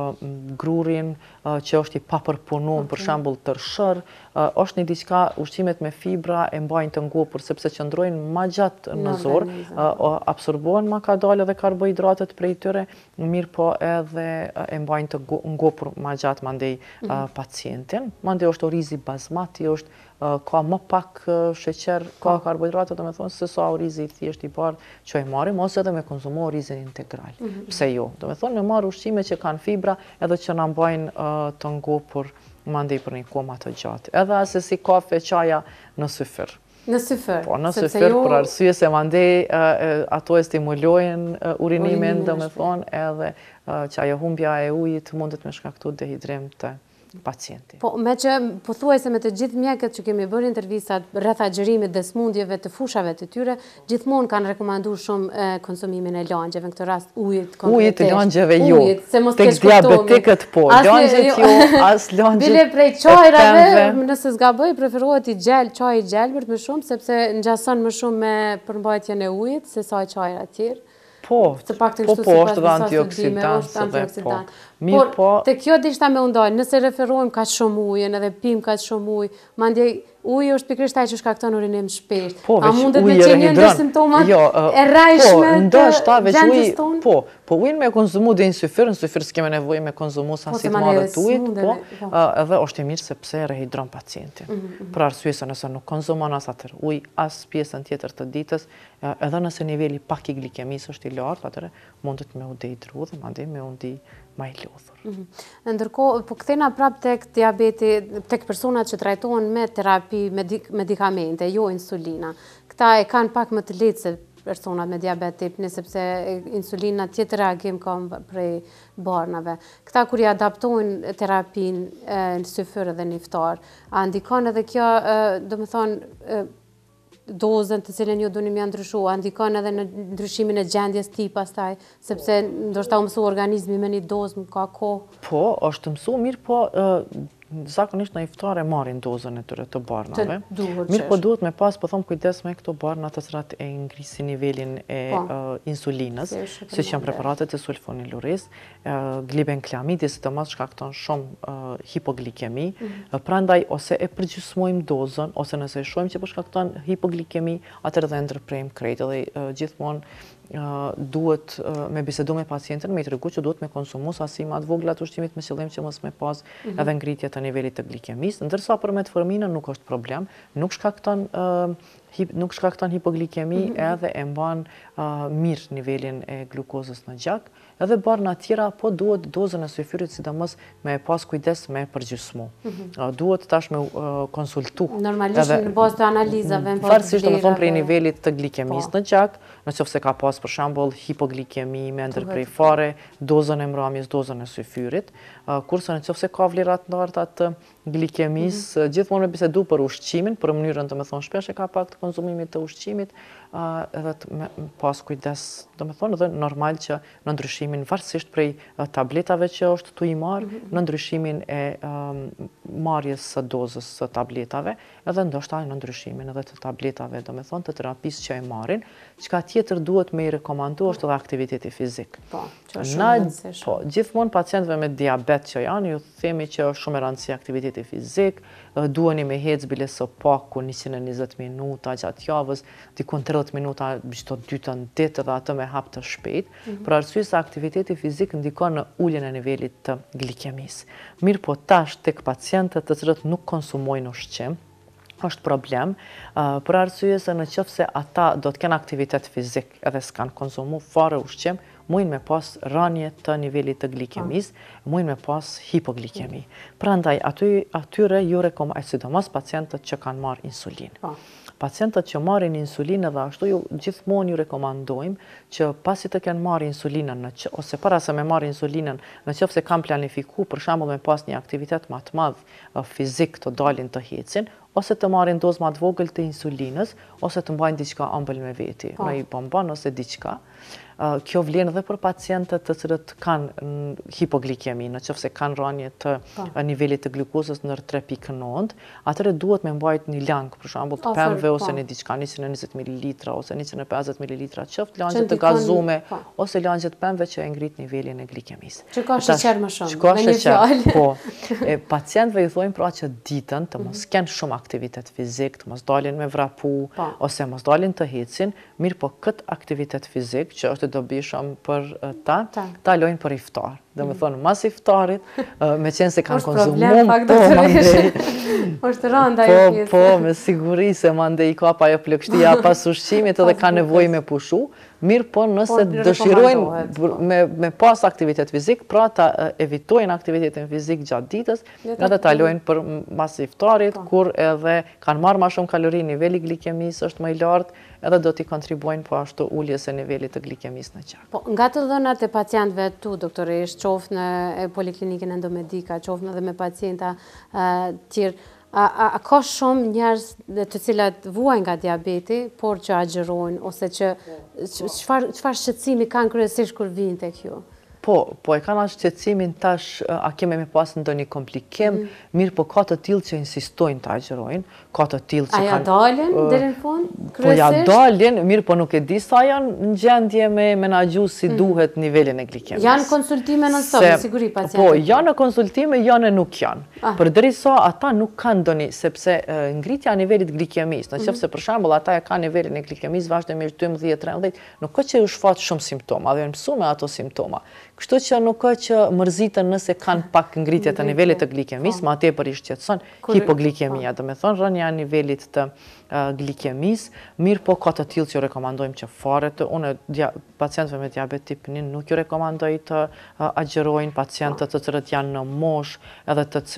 grurin që është i papërpunum, për shembull tërshër, është një diçka ushqimet me fibra e mbajnë të ngopur, sepse qëndrojnë ma gjatë në zorë, absorbohen ma ka dalë edhe karbohidratet prej tyre, mirë po edhe e mbajnë të ngopur ma gjatë mandej pacientin. Mandej është orizi bazmati, ka më pak sheqer, ka karbohidratet, do me thonë, se sa orizi i thjesht i bardh që e marim, ose edhe me konzumu orizin integral. Pse jo? Do me thonë, me marë ushqime që kanë fibra edhe që në mbajnë të ngopur mandej për një koma të gjatë. Edhe ase si kafe, qaja në syfyr. Në syfyr? Po, në syfyr, për arsye se mandej ato e stimulojnë urinimin, do me thonë, edhe qaja humbja e ujit mundet me shkaktu dehidrim të pacienti. Po, me që pothuajse me të gjithë mjekët që kemi bërë intervistat rreth agjerimit dhe smundjeve të fushave të tyre, gjithmonë kanë rekomanduar shumë konsumimin e langjeve, në këtë rast ujit konkretisht. Ujit, langjeve jo. Tek diabetikët po, langjet jo, as langjet bile prej qajrave, nëse s'gaboj, preferohet i gjel, qaj i gjelbërt më shumë, sepse ngjason më shumë me përmbajtjen e ujit, se sa qajra tjerë. Po, është dhe antioksidant. Por, të kjo dishta me undalë, nëse referojmë ka shumë ujën edhe pim ka shumë ujë, mandje uji është pikërisht ai që shkakton urinim shpejt. A mundet me qenë një ndër simptomat e rrajshme të gjendjes tonë? Po ujin me konzumu dhe në syfyr s'keme nevojë me konzumu sasit madhe të ujit, edhe është i mirë sepse rehidron pacientin. Për arsye se nëse nuk konzumon as atër uj, as pjesën tjetër të ditës, edhe nëse niveli pak i glikemisë është i lartë, atëre mundet me u dehidru dhe mandej me u ndi ma i lodhur. Ndërkohë, po kthena prap tek diabeti, tek personat që trajtohen me terapi medikamente, jo insulina. Këta e kanë pak më të lehtë se personat me diabet tip 1, sepse insulina tjetër reagim ka prej barnave. Këta kur i adaptojnë terapin në syfyr dhe në iftar, a ndikon edhe kjo, do me thonë, dozën të cilën ju duni mja ndryshu, a ndikon edhe në ndryshimin e gjendjes ti pastaj, sepse ndoshta u mësu organizmi me një dozë më ka kohë? Po, është mësu mirë, po zakonisht në iftare marrin dozën e tyre të barnave. Mirë po duhet me pas, po thom kujdes me këto barna të cilat e ngrisin nivelin e insulinës, si që janë preparatet e sulfoniluris, glibenklamidi, sidomos shkakton shumë hipoglikemi, prandaj ose e përgjysmojmë dozën, ose nëse e shohim që po shkakton hipoglikemi, atëherë dhe ndërprejmë krejt, edhe gjithmonë duhet me bisedu me pacientin, me i tregu që duhet me konsumu sasi ma të vogla të ushqimit me qëllim që mos me pas edhe ngritje të nivelit të glikemis, ndërsa për metforminën nuk është problem, nuk shkakton hipoglikemi edhe e mban mirë nivelin e glukozës në gjak, edhe barna tjera, po duhet dozën e sulfurit sidomos me pas kujdes me përgjysmu. Duhet tash me konsultu. Normalisht në bazë të analizave. Varsisht, do me thonë prej nivelit të glikemis në gjak, nëse ka pas për shembull hipoglikemi me ndërprej fare, dozën e mramjes, dozën e sulfurit, kurse nëse ka vlerat larta të glikemis, gjithmonë me bisedu për ushqimin, për mënyrën të me thonë shpesh e ka pak të konzumimit të ushqimit, edhe të pas kujdes, do me thonë, edhe normal që në ndryshimin varsisht prej tabletave që është tu i marë, në ndryshimin e marjes së dozës së tabletave, edhe ndoshta në ndryshimin edhe të tabletave, do me thonë, të terapisë që e marrin, çka tjetër duhet me i rekomandu është edhe aktiviteti fizik. Po, që është shumë rëndësishëm. Po, gjithmonë pacientëve me diabet që janë, ju themi që është shumë e rëndësi aktiviteti fizik, duheni me hecë bile së paku 120 minuta gjatë javës, dikun 30 minuta çdo 2 ditë dhe atë me hap të shpejt, për arsye se aktiviteti fizik ndikon në uljen e nivelit të glikemisë. Mirë po tash tek pacientët të cilët nuk konsumojnë ushqim, është problem, për arsye se në qoftë se ata do të kenë aktivitet fizik edhe s'kan konsumu fare ushqim, mujnë me pas rënje të nivelit të glikemis, mujnë me pas hipoglikemi. Prandaj, atyre ju rekomandoj, sidomos pacientët që kanë marrë insulinë. Pacientët që marrin insulinë edhe ashtu, gjithmonë ju rekomandojmë që pasi të kenë marrë insulinën, ose para se me marrë insulinën, në qoftë se kanë planifiku, për shembull me pas një aktivitet më të madh fizik të dalin të hecin, ose të marrin dozë më të vogël të insulinës, ose të mbajnë diçka ëmbël me veti, në i bombon ose diçka. Kjo vlen edhe për pacientët të cilët kanë hipoglikemi, në qoftë se kanë rënje të nivelit të glukozës ndër 3.9, atëherë duhet me mbajt një lang, për shembull të pemëve ose një diçka 120 ml ose 150 ml, qoftë langjet të gazume ose langjet të pemëve që e ngrit nivelin e glikemisë. Që ka sheqer më shumë, me një fjalë. Po, pacientëve i thojmë pra që ditën të mos kenë shumë aktivitet fizik, të mos dalin me vrapu ose mos dalin të hecin, mirë po këtë aktivitet fizik që është dobishëm për ta lojnë për iftar. Dhe me thonë, mas iftarit, me qenë se kanë konsumu, është rënda e pjesë. Po, me siguri se mande i ka pa e plëkshtia pas ushqimit edhe ka nevoj me pushu, mirë po nëse dëshirojnë me pas aktivitet fizik, pra ta evitojnë aktivitetin fizik gjatë ditës, edhe ta lojnë për mas iftarit, kur edhe kanë marrë ma shumë kalori, niveli glikemisë është më i lartë, edhe do t'i kontribuojnë po ashtu uljes e nivelit të glikemisë në gjak. Po, nga të dhënat e pacientëve tu, doktoresh, qoftë në Poliklinikën Endomedika, qoftë edhe me pacienta tjerë, a ka shumë njerëz të cilat vuajnë nga diabeti, por që agjerojnë, ose që çfarë shqetësimi kanë kryesisht kur vinë tek ju? Po e kanë shqetësimin tash, a keme me pas ndonjë komplikim, mirë po ka të tillë që insistojnë të agjerojnë, ka të tillë që kanë... A ja dalin deri në fund, kryesisht? Po ja dalin, mirë po nuk e di sa janë në gjendje me menaxhu si duhet nivelin e glikemisë. Janë konsultime në stop, me siguri pacientët? Po, janë konsultime, janë e nuk janë. Përderisa ata nuk kanë ndonjë, sepse ngritja e nivelit glikemisë, nëse për shembull ata e kanë nivelin e glikemisë vazhdimisht 12-13, nuk ka që u shfaq shumë simptoma, dhe janë mësuar me ato simptoma. Kështu që nuk ka që mërzitën nëse kanë pak ngritje të nivelit të glikemisë, ma tepër i shqetëson hipoglikemia, do me thonë rënja e nivelit të glikemisë, mirë po ka të tillë që rekomandojmë që fare të, unë pacientëve me diabet tip 1 nuk ju rekomandoj të agjerojnë, pacientët të cilët janë në moshë edhe të cilët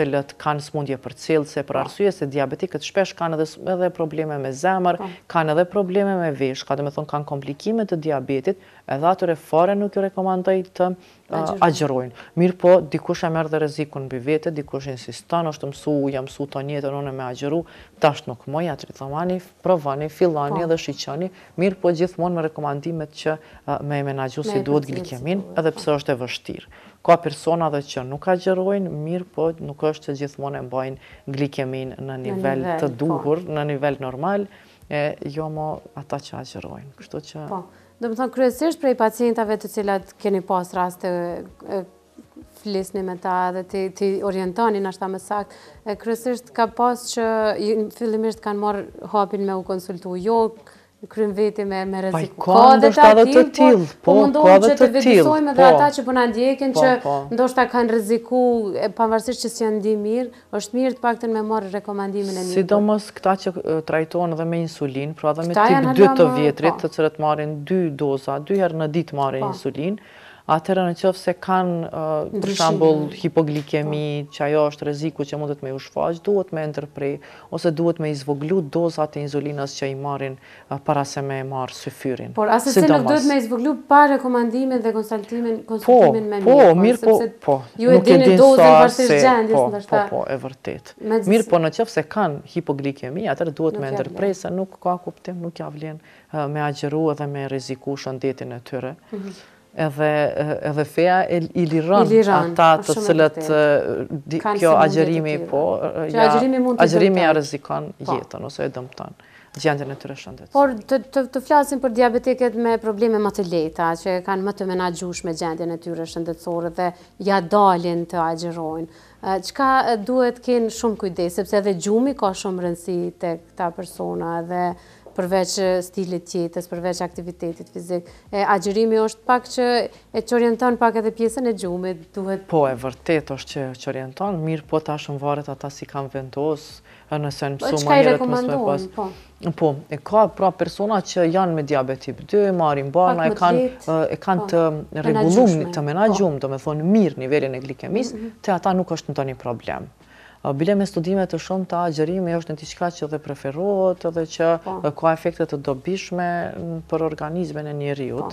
cilët kanë smundje për cilëse, për arsye se diabetikët shpesh kanë edhe probleme me zemër, kanë edhe probleme me vesh, ka të me thonë kanë komplikime të diabetit, edhe atyre fare nuk ju rekomandoj të agjerojnë. Mirë po, dikush e merë dhe rrezikun mbi vete, dikush insiston, është jam mësu të njëtën unë me agjeru, tash nuk moj, atëri thomani, provani, fillani edhe shiqani, mirë po gjithmonë me rekomandimet që me menagju si duhet glikemin, edhe pse është e vështirë. Ka persona dhe që nuk agjerojnë, mirë po nuk është që gjithmonë e mbajnë glikemin në nivel të duhur, në nivel normal, jo mo ata që agjerojnë. Kështu që... Do më thonë, kryesisht prej pacientave të cilat keni pas raste flisni me ta dhe të orientoni në ashta më sakt, kryesisht ka pas që fillimisht kanë marrë hapin me u konsultu, jo krym veti me rreziku. Ka dhe të tillë, po mundohë që të vedisojmë edhe ata që përna ndjekin që ndoshta kanë rreziku, pavarësisht që si janë ndi mirë, është mirë të paktën me marrë rekomandimin e një. Sidomos këta që trajtohen edhe me insulin, pra edhe me tip 2 të vjetrit, të cilët marrin 2 doza, 2 herë në ditë marrin insulin, atëherë në qoftë se kanë, për shembull, hipoglikemi, që ajo është rreziku që mundet me u shfaq, duhet me ndërprej, ose duhet me izvoglu dozat e insulinës që i marrin para se me marrë syfyrin. Por asë cilët duhet me izvoglu pa rekomandimin dhe konsultimin me mjekun. Po, mirë po, ju e dini dozën varsisht gjendjes, ndoshta. Po, e vërtet. Mirë po, në qoftë se kanë hipoglikemi, atëherë duhet me ndërprej, se nuk ka kuptim, nuk ja vlen me agjeru edhe me rreziku shëndetin e tyre. Edhe feja i liron ata të cilët kjo agjerimi ja rrezikon jetën ose e dëmton gjendjen e tyre shëndetësore. Por të flasim për diabetiket me probleme më të lehta, që kanë më të menaxhueshme gjendjen e tyre shëndetësore dhe ja dalin të agjerojnë. Çka duhet kenë shumë kujdes, sepse edhe gjumi ka shumë rëndësi tek këta persona dhe përveç stilit jetës, përveç aktivitetit fizik. Agjerimi është pak që e orienton pak edhe pjesën e gjumit, duhet... Po, e vërtet është që orienton, mirë po tash më varet ata si kanë vendos, nëse në mësu ma herët mësme pas. Po, ka pra persona që janë me diabet tip 2, marrin barna, e kanë të rregullum, të menaxhum, do me thonë mirë nivelin e glikemis, te ata nuk është në një problem. Bile me studime të shumë të agjerimi është në diçka që dhe preferohet edhe që ka efekte të dobishme për organizmin e njeriut.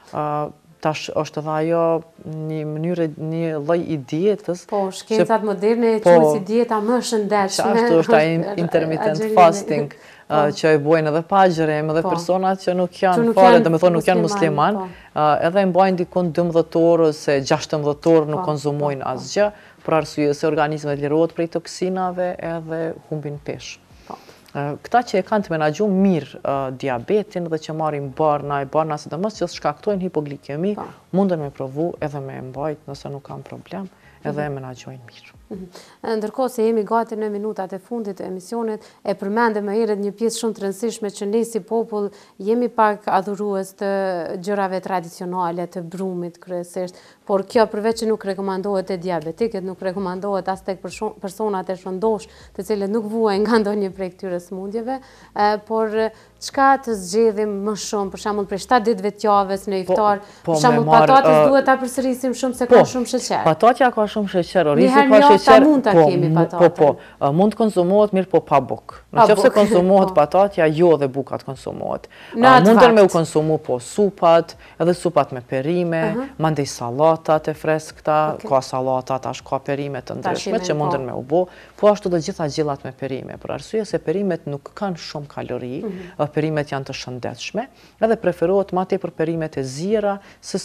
Tash është edhe ajo një mënyrë, një lloj i dietës. Po, shkencat moderne e quajnë si dieta më shëndetshme. Ashtu është ai intermittent fasting që e bojnë edhe pa agjerim, edhe personat që nuk janë fare, do me thonë nuk janë musliman, edhe e mbajnë dikun 12 orë ose 16 orë nuk konzumojnë asgjë, për arsye se organizmi lirohet prej toksinave edhe humbin peshë. Këta që e kanë të menaxhuar mirë diabetin dhe që marrin barna sidomos që shkaktojnë hipoglikemi, munden me provu edhe me mbajt nëse nuk kanë problem, edhe e menaxhojnë mirë. Ndërkohë se jemi gati në minutat e fundit të emisionit, e përmendëm më herët një pjesë shumë të rëndësishme që ne si popull jemi pak adhurues të gjërave tradicionale, të brumit kryesisht, por kjo përveç që nuk rekomandohet te diabetikët, nuk rekomandohet as tek personat e shëndosh, të cilët nuk vuajnë nga ndonjë prej këtyre sëmundjeve, por çka të zgjedhim më shumë, për shembull prej 7 ditëve të javës në iftar, për shembull patatës duhet ta përsërisim shumë se ka shumë sheqer. Patatja ka shumë sheqer, orisi ka sheqer. Mund ta kemi patatën. Mund të konsumohet mirë po pa bukë. Nëse konsumohet patatja, jo dhe bukat konsumohet. Mundën me u konsumu po supat, edhe supat me perime, mandej sallatat e freskëta, ka sallatat, tash ka perime të ndryshme që mundën me u bo, po ashtu dhe gjitha gjellat me perime, për arsye se perimet nuk kanë shumë kalori, perimet janë të shëndetshme, edhe preferohet ma tepër perimet e ziera,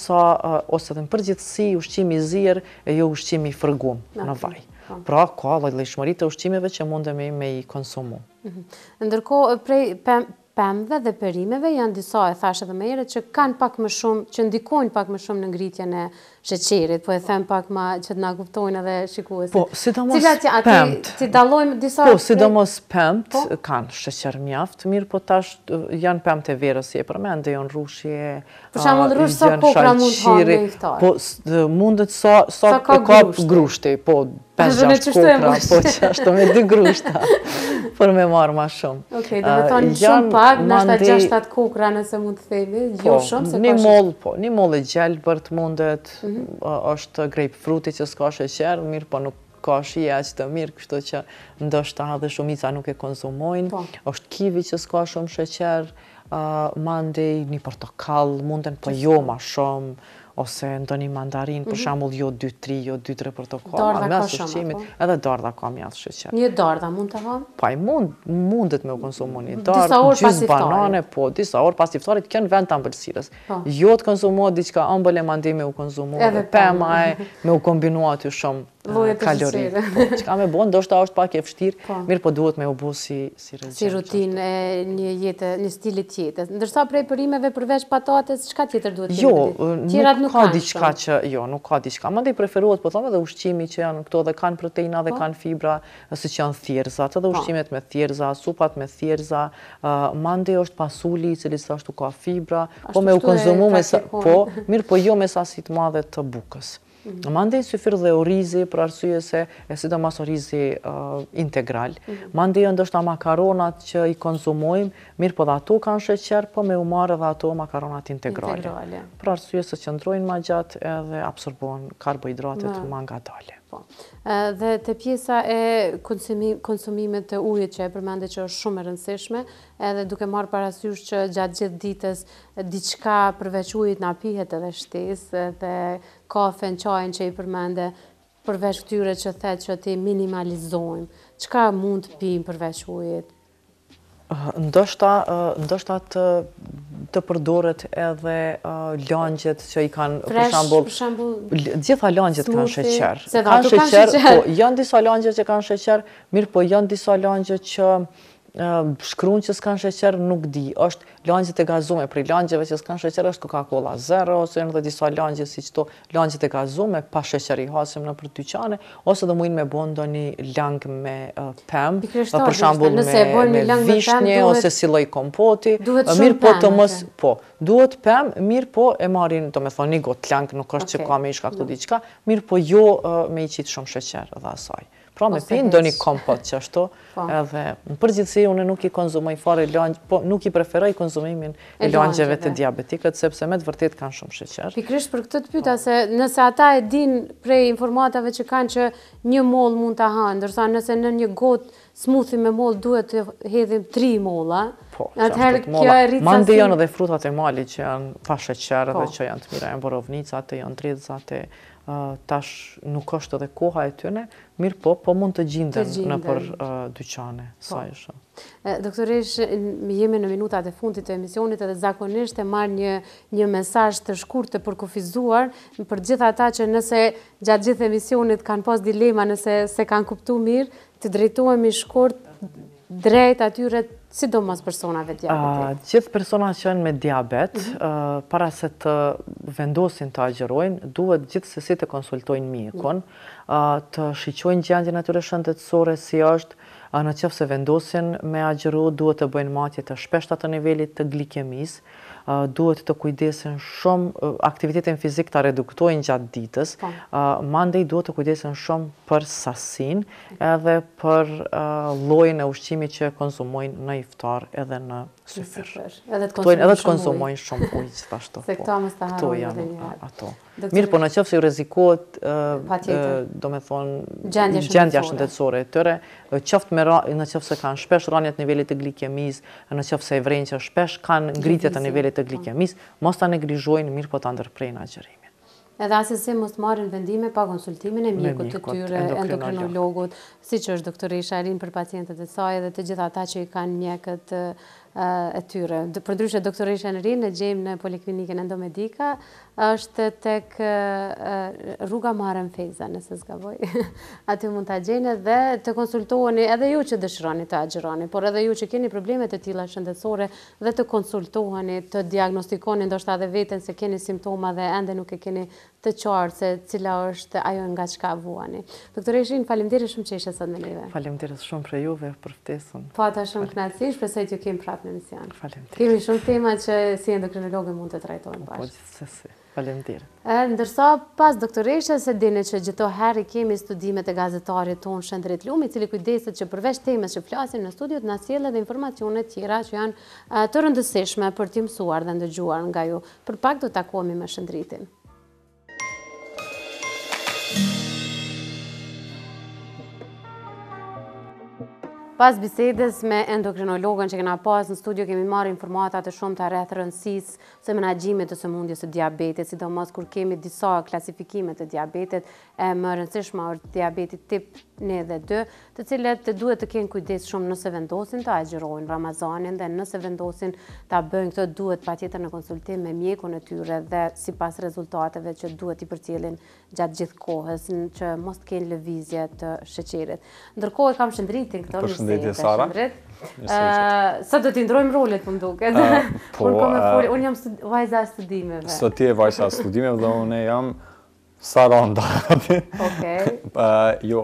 ose dhe në përgjithësi ushqimi i zier e jo ushqimi i fërgum në vaj. Pra, ka llojshmëri të ushqimeve që mundemi me i konsumu. Ndërkohë, prej pemëve dhe perimeve janë disa, e thashë edhe më herët, që kanë pak më shumë, që ndikojnë pak më shumë në ngritjen e sheqerit, po e them pak më që të na kuptojnë edhe shikuesit. Po, sidomos pemt. Ti dallojmë disa. Po, sidomos pemt kanë sheqer mjaft, mirë, po tash janë pemt e verës, si e përmendë, janë rrushje. Për shembull, rrush sa kokra mund të hanë në iftar. Po, mundet sa ka grushti, po 5-6 kokra, po që ashtu me 2 grushta. Për me marrë ma shumë. Okej, do me thonë shumë pak, nështë 6-7 kokra nëse mund të themi, jo shumë se ka sheqer. Një mollë e gjelbërt mundet, është grapefruti që s'ka sheqer, mirë po nuk ka shije aq të mirë, kështu që ndoshta edhe shumica nuk e konsumojnë. Është kivi që s'ka shumë sheqer, mandej një portokall munden, po jo ma shumë, ose ndonjë mandarin, për shembull jo 2-3, jo 2-3 portokalla, mes ushqimit, edhe dardha ka mjaft sheqer. Një dardha mund të ham? Po, mundet me u konsumu një dardhë, gjysmë banane, po, disa orë pas iftarit, kjo në vend të ëmbëlsirës. Jo të konsumohet diçka ëmbël e mandi me u konsumu, pema e me u kombinu aty shumë kalori. Çka me bon, ndoshta është pak e vështirë, mirë po duhet me u bu si regjim. Si rutinë, një stilit jetës. Ndërsa prej përimeve përveç patates, çka tjetër duhet të bëjë? Nuk ka diçka që, jo, nuk ka diçka. Mandej preferohet, po thome, edhe ushqimi që janë këto dhe kanë proteina dhe kanë fibra, si që janë thjerëzat, edhe ushqimet me thjerëza, supat me thjerëza, mandej është pasuli, cili ashtu ka fibra, po me u konsumu me mirë, po jo me sasit madhe të bukës. Mandej syfir dhe orizi, për arsye se e sidomos orizi integral. Mandej ndoshta makaronat që i konsumojmë, mirë po dhe ato kanë sheqer, po me u marrë dhe ato makaronat integrale. Për arsye se qëndrojnë ma gjatë edhe absorbohen karbohidratet ma ngadale. Dhe të pjesa e konsumimit të ujit që e përmende që është shumë e rëndësishme, edhe duke marrë parasysh që gjatë gjithë ditës diçka përveç ujit na pihet edhe shtesë, dhe kafen, çajin që i përmende, përveç këtyre që thetë që ti minimalizojmë. Çka mund të pijmë përveç ujit? Ndoshta të përdoret edhe langjet që i kanë, për shembull, gjitha langjet kanë sheqer. Kanë sheqer, po janë disa langje që kanë sheqer, mirë po janë disa langje që shkruan që s'kan sheqer, nuk di. Është langjet e gazume, prej langjeve që s'kan sheqer është Coca-Cola Zero, ose janë dhe disa langje si qëto langjet e gazume, pa sheqer i hasim në për dyqane, ose dhe mujnë me bo ndonjë lang me pem, për shembull me vishnje, ose si lloj kompoti. Mirë po të mos, po, duhet pem, mirë po e marrin, do me thonë, një gotë lang, nuk është që ka me ishka këto diqka, mirë po jo me i qitë shumë sheqer dhe asaj. Pra me pinë do një kompot që ashtu, edhe në përgjithësi unë nuk i konzumoj fare langjë, po nuk i preferoj konsumimin e langjeve të diabetikët, sepse me të vërtet kanë shumë sheqer. Pikrisht për këtë të pyeta se nëse ata e din prej informatave që kanë që një mollë mund ta hanë, ndërsa nëse në një gotë smoothie me mollë duhet të hedhim 3 molla, atëherë kjo e rrit. Mandej janë edhe frutat e malit që janë pa sheqer dhe që janë të mira, janë borovnicat, janë dredhzat, tash nuk është edhe koha e tyne, mirë po mund të gjinden në për dyqane. Doktoresh, jemi në minutat e fundit të emisionit edhe zakonisht e marrë një mesazh të shkurtë të përkufizuar për gjithë ata që nëse gjatë gjithë emisionit kanë pas dilema nëse se kanë kuptu mirë, të drejtohemi shkurt drejt atyre sidomos personave diabetik. Gjithë personat që janë me diabet, para se të vendosin të agjerojnë, duhet gjithsesi të konsultojnë mjekun, të shiqojnë gjendjen e tyre shëndetësore si është, në qoftë se vendosin me agjeru, duhet të bëjnë matje të shpeshta të nivelit të glikemisë, duhet të kujdesin shumë, aktivitetin fizik të reduktojnë gjatë ditës, mandej duhet të kujdesin shumë për sasin edhe për llojin e ushqimit që konsumojnë në iftar edhe në syfir. Edhe të konsumojnë shumë ujë gjithashtu. Se këto mos ta harrojnë ato. Mirë, po në qoftë se ju rrezikohet, do me thonë, gjendja shëndetësore e tyre, në qoftë se kanë shpesh rënje të nivelit të glikemisë, në qoftë se e vrenjë që shpesh kanë ngritje të nivelit të glikemisë, mos ta neglizhojnë, mirë po ta ndërprejnë agjerimin. Edhe asesi mos marrin vendime pa konsultimin e mjekut të tyre, endokrinologut, siç është doktoresha Erin për pacientët e saj dhe të gjithë ata që i kanë mjekët e tyre. Përndryshe doktoresha Erin e gjejmë në Poliklinikën Endomedika, është tek rruga Muharrem Feza, nëse s'gaboj. Aty mund ta gjeni dhe të konsultoheni edhe ju që dëshironi të agjeroni, por edhe ju që keni probleme të tilla shëndetësore dhe të konsultoheni, të diagnostikoni ndoshta edhe veten se keni simptoma dhe ende nuk e keni të qartë se cila është ajo nga çka vuani. Doktoreshin, faleminderit shumë që ishe sot me neve. Faleminderit shumë për juve për ftesën. Pata shumë kënaqësi, shpresoj të kemi prapë në emision. Faleminderit. Kemi shumë tema që si endokrinologë mund të trajtojmë bashkë. Po gjithsesi. Faleminderit. Ndërsa pas doktoreshës e dini që gjitho herë kemi studimet e gazetarit tonë Shëndrit Lumi, i cili kujdeset që përveç temës që flasim në studiot na sjell edhe informacione tjera që janë të rëndësishme për t'i mësuar dhe ndëgjuar nga ju. Për pak do të takohemi me Shëndritin. Pas bisedës me endokrinologën që kena pas në studio, kemi marrë informata të shumta rreth rëndësisë së menaxhimit të sëmundjes së diabetit, sidomos kur kemi disa klasifikime të diabetit, e më rëndësishme është diabeti tip 1 dhe 2, të cilët duhet të kenë kujdes shumë nëse vendosin të agjërojnë Ramazanin dhe nëse vendosin ta bëjnë këtë, duhet patjetër në konsultim me mjekun e tyre dhe sipas rezultateve që duhet i përcjellin gjatë gjithë kohës, që mos të kenë lëvizje të sheqerit. Ndërkohë kam shëndritin këto. Përshëndetje Sara. Sa do t'i ndrojmë rolet për më duket. Unë jam vajza e studimeve. Sot ti e vajza e studimeve dhe unë jam Saranda. Jo,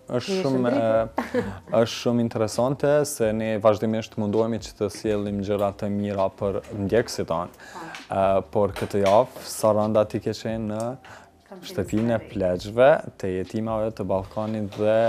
është shumë interesante se ne vazhdimisht mundohemi që të sjellim gjëra të mira për ndjekësit tanë. Por këtë javë Saranda ti ke qenë në shtëpinë e pleqve, të jetimave të Ballkanit dhe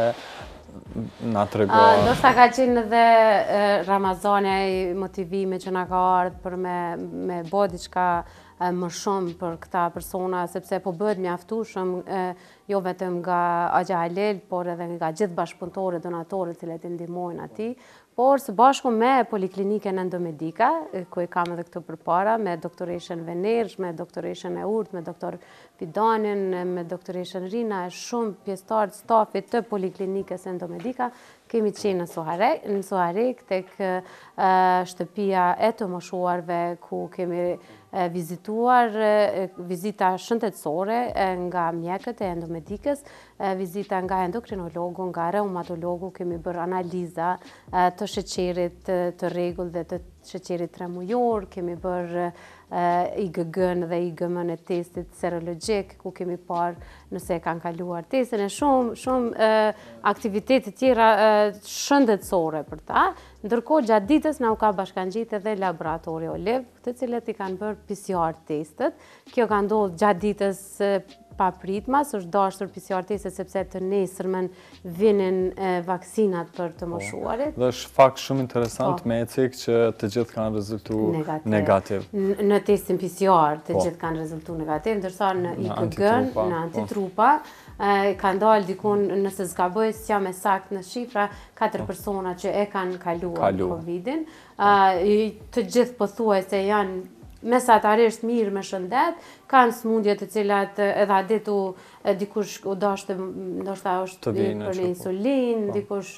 na trego. Ndoshta ka qenë edhe Ramazani ai motivimi që na ka ardhur për me bë diçka më shumë për këta persona, sepse po bëhet mjaftueshëm jo vetëm nga Agja Halel, por edhe nga gjithë bashkëpunëtorët, donatorët që i ndihmojnë atij, por së bashku me Poliklinikën Endomedika, ku e kam edhe këtë përpara, me doktoreshën Venersh, me doktoreshën Eurt, me doktor Fidanin, me doktoreshën Rina, e shumë pjesëtarë të stafit të Poliklinikës Endomedika, kemi qenë në Soharek tek shtëpia e të moshuarve, ku kemi vizituar vizita shëndetësore nga mjekët e Endomedikës, vizita nga endokrinologu, nga reumatologu, kemi bërë analiza të sheqerit të rregull dhe të sheqerit tremujor, kemi bërë IgG-n dhe IgM-n e testit serologjik, ku kemi parë nëse kanë kaluar testin, e shumë aktivitete tjera shëndetësore për ta. Ndërkohë gjatë ditës na u ka bashkangjitur edhe laboratori Olev, të cilët i kanë bërë PCR testet. Kjo ka ndodhur gjatë ditës pa pritmas, është dashur PCR testet sepse të nesërmen vinin vaksinat për të moshuarit. Dhe është fakt shumë interesant me ecik që të gjithë kanë rezultuar negativ. Në testin PCR të gjithë kanë rezultuar negativ, ndërsa në IgG-n, në antitrupa, ka ndalë dikun, nëse s'ka bëjë s'jam e sakt në shifra, 4 persona që e kanë kaluar Covidin. Të gjithë pothuajse janë mesatarisht mirë me shëndet, kanë smundje të cilat edhe adetu dikush u dashte, ndoshta është për insulin, dikush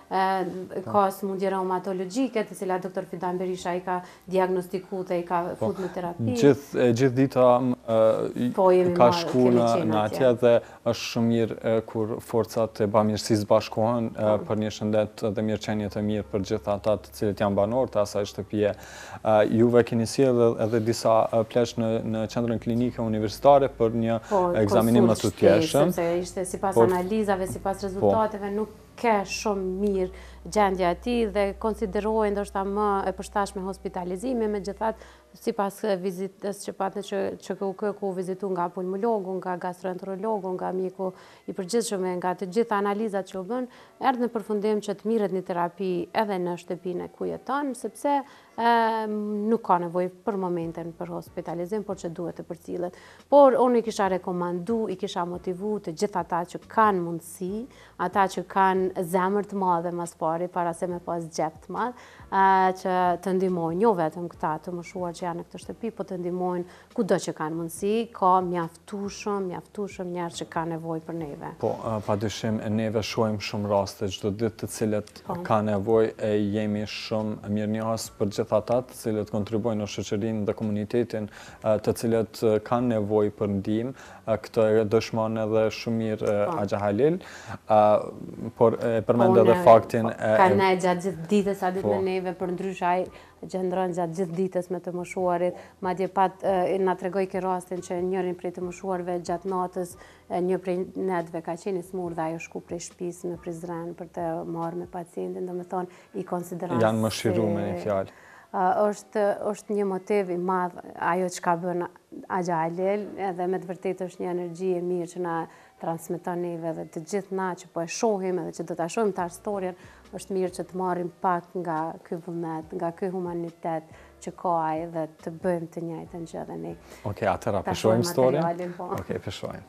ka smundje reumatologjike, të cilat doktor Fidan Berisha i ka diagnostikuar dhe i ka fut në terapi. Gjithë dita ka shku në atje dhe është shumë mirë kur forcat e bamirësisë bashkohen për një shëndet dhe mirëqenie të mirë për gjithë ata të cilët janë banorë të asaj shtëpie. Juve keni sjellë edhe disa pleq në qendrën klinike universitare për një ekzaminim më të tjeshëm. Ishte sipas analizave, sipas rezultateve, nuk ke shumë mirë gjendja e tij dhe konsiderohen ndoshta më e përshtatshme hospitalizimi, megjithatë sipas vizitës që patë që ku vizitu nga pulmologu, nga gastroenterologu, nga mjeku i përgjithshëm, nga të gjitha analizat që u bën, erdhi në përfundim që të mirret një terapi edhe në shtëpinë ku jeton, sepse nuk ka nevojë për momentin për hospitalizim, por që duhet të përcillet. Por unë i kisha rekomandu, i kisha motivu të gjithë ata që kanë mundësi, ata që kanë zemër të madhe mas pari, para se me pas gjep të madh, që të ndihmojnë jo vetëm këta të moshuar që janë në këtë shtëpi, po të ndihmojnë kudo që kanë mundësi, ka mjaftueshëm njerëz që kanë nevojë për neve. Po, padyshim neve shohim shumë raste çdo ditë të cilët kanë nevojë e jemi shumë mirënjohës për gjithë ata të cilët kontribuojnë në shoqërinë dhe komunitetin, të cilët kanë nevojë për ndihmë. Këtë e dëshmon edhe shumë mirë Agja Halel, por e përmend edhe faktin ka ne gjatë gjithë ditës a ditë me neve, për ndryshe ai gjendron gjatë gjithë ditës me të moshuarit. Madje na tregoi ke rastin që njërin prej të moshuarve gjatë natës, një prej netëve ka qenë i smur dhe ajo shku prej shtëpisë në Prizren për të marrë me pacientin, domethënë i konsideron janë mëshiruar me një fjalë. Është një motiv i madh ajo që ka bën Agja Halel, edhe me të vërtetë është një energji e mirë që na transmeton neve dhe të gjithë na që po e shohim edhe që do ta shohim ta historien, është mirë që të marrim pak nga ky vullnet, nga ky humanitet që ka ai dhe të bëjmë të njëjtën gjë edhe ne. Okej, atëra po shohim historien. Okej, po shohim.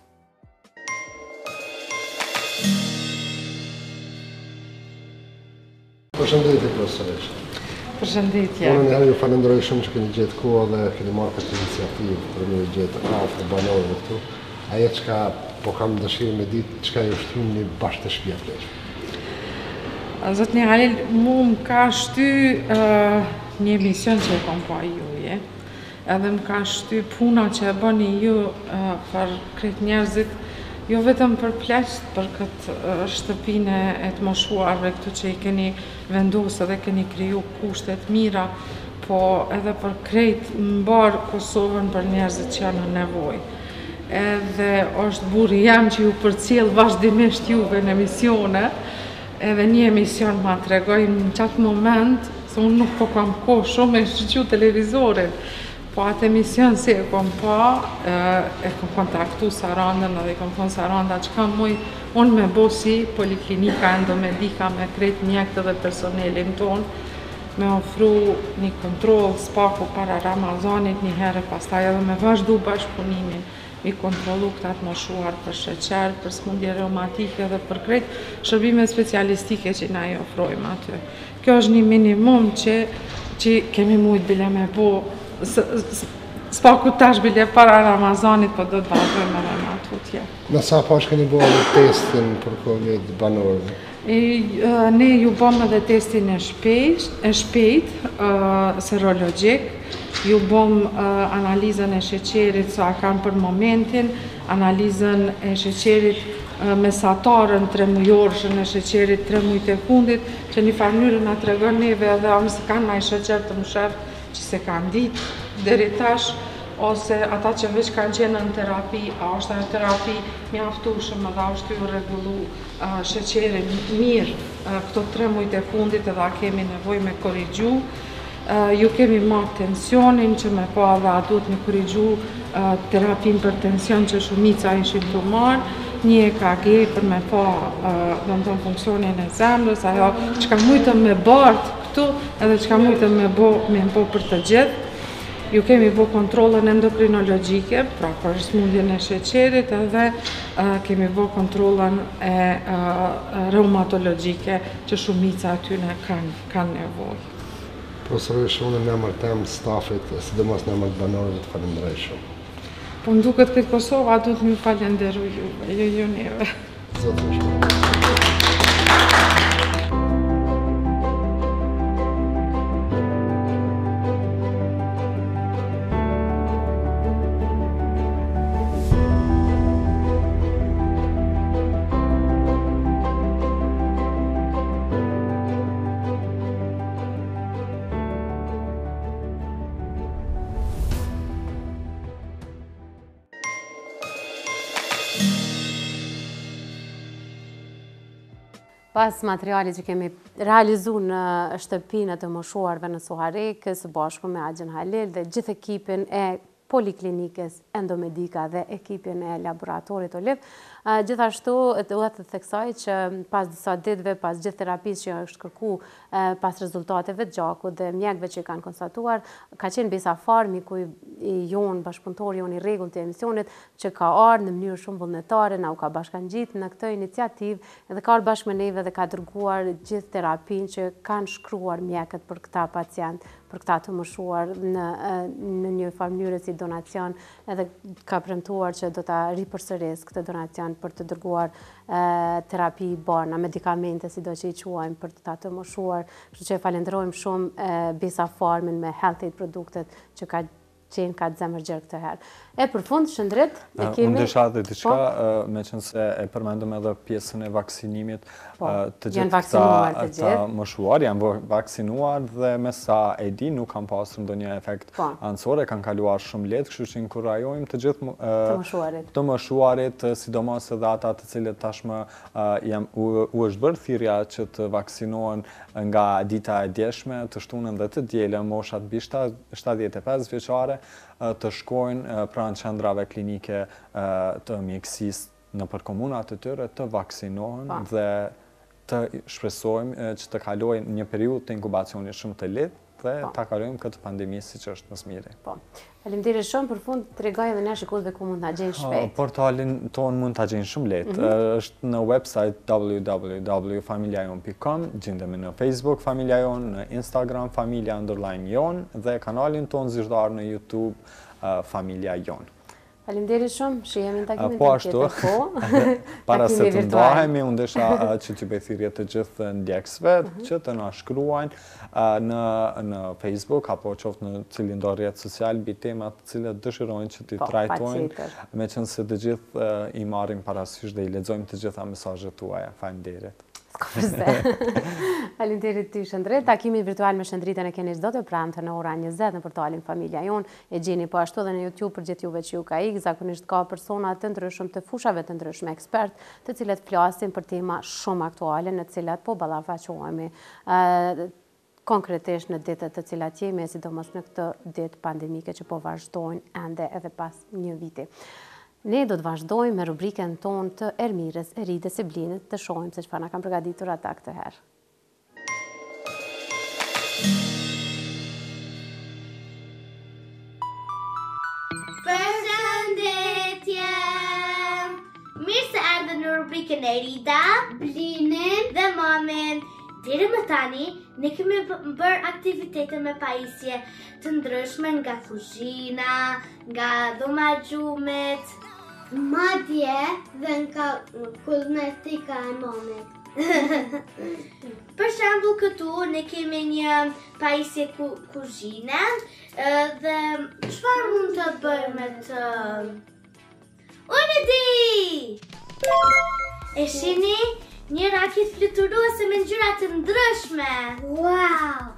Përshëndetje, profesoresh. Përshëndetje. Unë njëherë ju falenderoj shumë që keni gjetë kohë dhe keni marrë këtë iniciativë për me gjetë afër banorëve këtu. Ajo çka po kam dëshirë me ditë çka ju shtyni bashkë të shtëpia pleqë. Zotni Halil, mu më ka shty një emision që e kom pa juje, edhe më ka shty puna që e bëni ju për kretë njerëzit, jo vetëm për pleqët, për këtë shtëpinë e të moshuarve këtu që i keni vendosë dhe keni kriju kushtet mira, po edhe për kretë mbarë Kosovën për njerëzit që janë në nevojë. Edhe është burri jam që ju përcjell vazhdimisht juve në emisione, edhe një emision ma tregoj në qatë moment, se unë nuk po kam kohë shumë e shqyqyu televizorin, po atë emision si e kom pa, e kom kontaktu Sarandën edhe kom thonë Saranda që kam unë me bo si poliklinika endomedika me krejt mjekët dhe personelin tonë, me ofru një kontrol spaku para Ramazanit një herë pastaj edhe me vazhdu bashkëpunimin, mi kontrolu këtë atë moshuar për sheqer, për smundje reumatike dhe për krejt shërbime specialistike që na i ofrojmë aty. Kjo është një minimum që kemi mujtë bile me bo, spaku tash bile para Ramazanit, po do të vazhdojmë edhe me atë tutje. Në sa pash keni bo edhe testin për Covid banorëve? Ne ju bom edhe testin e shpejt, serologjik, ju bom analizën e sheqerit sa kam për momentin, analizën e sheqerit mesatarën 3 mujorshën e sheqerit 3 mujt e fundit, që një farmyrë nga të regon neve edhe a mëse kanë nga i sheqer të mëshef që se kanë ditë deri tash, ose ata që veç kanë qenë në terapi, a është ajo terapi mjaftueshëm edhe a është ju rregullu sheqerin mirë këto 3 mujt e fundit edhe a kemi nevojë me korrigju. Ju kemi marrë tensionin që me pa dhe a duhet me korrigju terapin për tension që shumica ishin të marë, një EKG për me pa funksionin e zemrës, ajo që ka mujtëm me bartë këtu edhe që ka mujtëm me bo për të gjithë. Ju kemi bo kontrolën endokrinologjike, pra për smundjen e sheqerit, edhe kemi bo kontrolën e reumatologjike që shumica atyne kanë nevojë. Profesoresh, unë në emër tem stafit, sidomos në emër banorëve të falenderoj shumë. Po më duket këtë Kosova, du të më falenderu juve, jo neve. Zotë shumë. Pas materialit që kemi realizu në shtëpinë të moshuarve në Suharekë, së bashku me Agjen Halil dhe gjithë ekipin e Poliklinikës Endomedika dhe ekipin e laboratorit Oliv. Gjithashtu, duhet të theksoj që pas disa ditëve, pas gjithë terapisë që është kërku, pas rezultateve të gjakut dhe mjekëve që kanë konstatuar, ka qenë Besa Farmi, ku jonë bashkëpunëtori jonë i rregull të emisionit, që ka ardhur në mënyrë shumë vullnetare, na u ka bashkangjitur në këtë iniciativë dhe ka ardhur bashkë me neve dhe ka dërguar gjithë terapinë që kanë shkruar mjekët për këta pacient, për këta të moshuar në një farë mënyrë si donacion, edhe ka premtuar që do ta ripërsëris këtë donacion për të dërguar terapi barna, medikamente si do që i quajmë për të moshuar. Kështu që falenderojmë shumë Besa Farmin me Health Aid produktet që ka qenë ka të zemër gjërë këtë herë. E për fund, Shëndrit, e kemi... Unë desha dhe diçka, me qënë se e përmendëm edhe pjesën e vaksinimit, të gjithë këta moshuar, janë vaksinuar dhe me sa e di nuk kanë pasur ndonjë efekt anësore, kanë kaluar shumë lehtë, kështu që inkurajojmë të gjithë të moshuarit, sidomos edhe ata të cilët tashmë u është bërë thirrja që të vaksinohen nga dita e djeshme, të shtunën dhe të dielën, moshat mbi 75 vjeçare, të shkojnë pranë qendrave klinike të mjekësisë nëpër komunat të tyre, të vaksinohen dhe të shpresojmë që të kalojnë një periudhë të inkubacionit shumë të lehtë dhe ta kalojmë këtë pandemi siç është më së miri. Po. Faleminderit shumë. Për fund tregoj edhe na shikuesve ku mund ta gjejnë shpejt. Portalin ton mund ta gjejnë shumë lehtë. Është në website www.familjajon.com, gjendemi në Facebook Familja Jon, në Instagram Familja_Jon dhe kanalin ton zyrtar në YouTube Familja Jon. Faleminderit shumë, shihemi në takimin po ashtu, para se të ndahemi, unë desha që t'ju bëj thirrje të gjithë ndjekësve që të na shkruajnë në Facebook apo qoftë në cilin do rrjet social mbi temat të cilat dëshirojnë që t'i trajtojnë, meqense të gjithë i marrim parasysh dhe i lexojmë të gjitha mesazhet tuaja. Faleminderit. Faleminderit ty Shëndrit. Takimi virtual me Shëndritën e keni çdo të premte në orën 20 në portalin Familja Jon. E gjeni po ashtu edhe në YouTube për gjithë juve që ju ka ikë. Zakonisht ka persona të ndryshëm të fushave të ndryshme ekspert, të cilët flasin për tema shumë aktuale në të cilat po ballafaqohemi konkretisht në ditët të cilat jemi, sidomos në këtë ditë pandemike që po vazhdojnë ende edhe pas një viti. Ne do të vazhdojmë me rubrikën tonë të Ermirës, Eridës e Blinit, të shohim se çfarë na kanë përgatitur ata këtë herë. Përshëndetje! Mirë se erdhën në rubrikën Erida, Blinin dhe Mamin. Deri më tani, ne kemi bërë aktivitete me pajisje të ndryshme nga kuzhina, nga dhoma e gjumit, madje dhe nga kozmetika e mamit. Për shembull këtu ne kemi një pajisje kuzhine dhe çfarë mund të bëjmë me të? Unë e di! E shihni? Një raket fluturuese me ngjyra të ndryshme. Wow!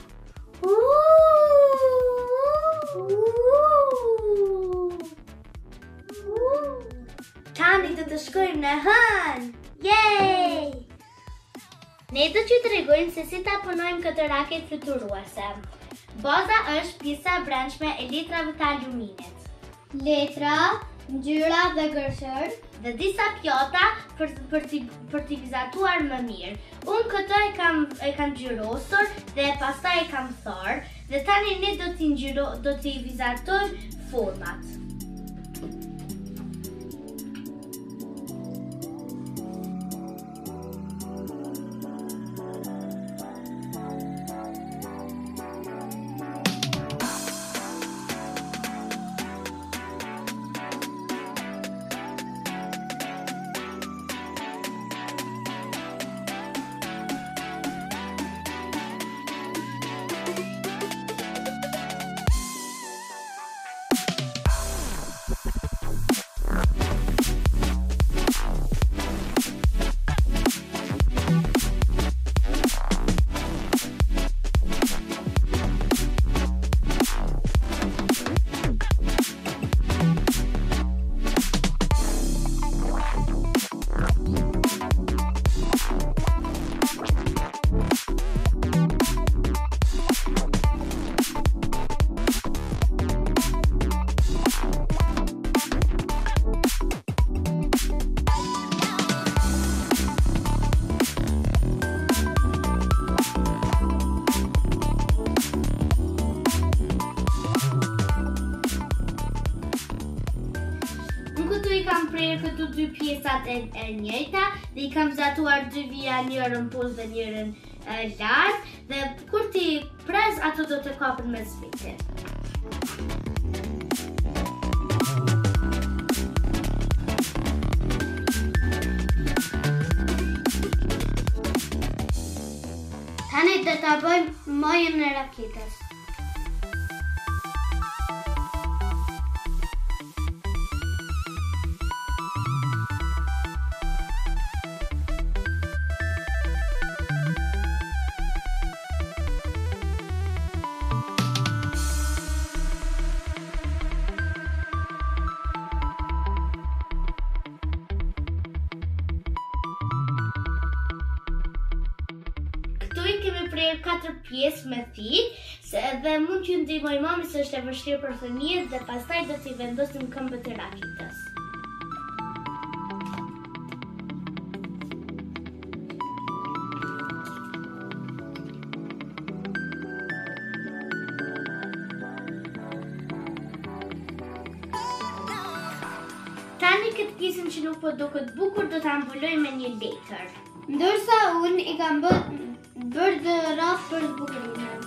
Tani do të shkojmë në hënë. Yay! Ne do t'ju tregojmë se si ta punojmë këtë raket fluturuese. Baza është pjesa e brendshme e letrave të aluminit. Letra, ngjyra dhe gërshër dhe disa pjata për t'i vizatuar më mirë. Unë këtë e kam ngjyrosur dhe pastaj e kam thorë dhe tani ne do t'i vizatojmë format. Këtu dy pjesat e njëjta dhe I kam zatuar dy vija, njërën poshtë dhe njërën lart dhe kur ti prez ato do të kapën me zvitin. Tani do ta bëjmë majën e raketës. Këtu I kemi prerë 4 pjesë me thikë dhe mund t'ju ndihmoj mami se është e vështirë për fëmijët dhe pastaj do t'i vendosim këmbët e raketës. këtë kisën që nuk po duket bukur, do ta mbuloj me një letër. Ndërsa unë I kam bërë dhe rraf për zbukurimin.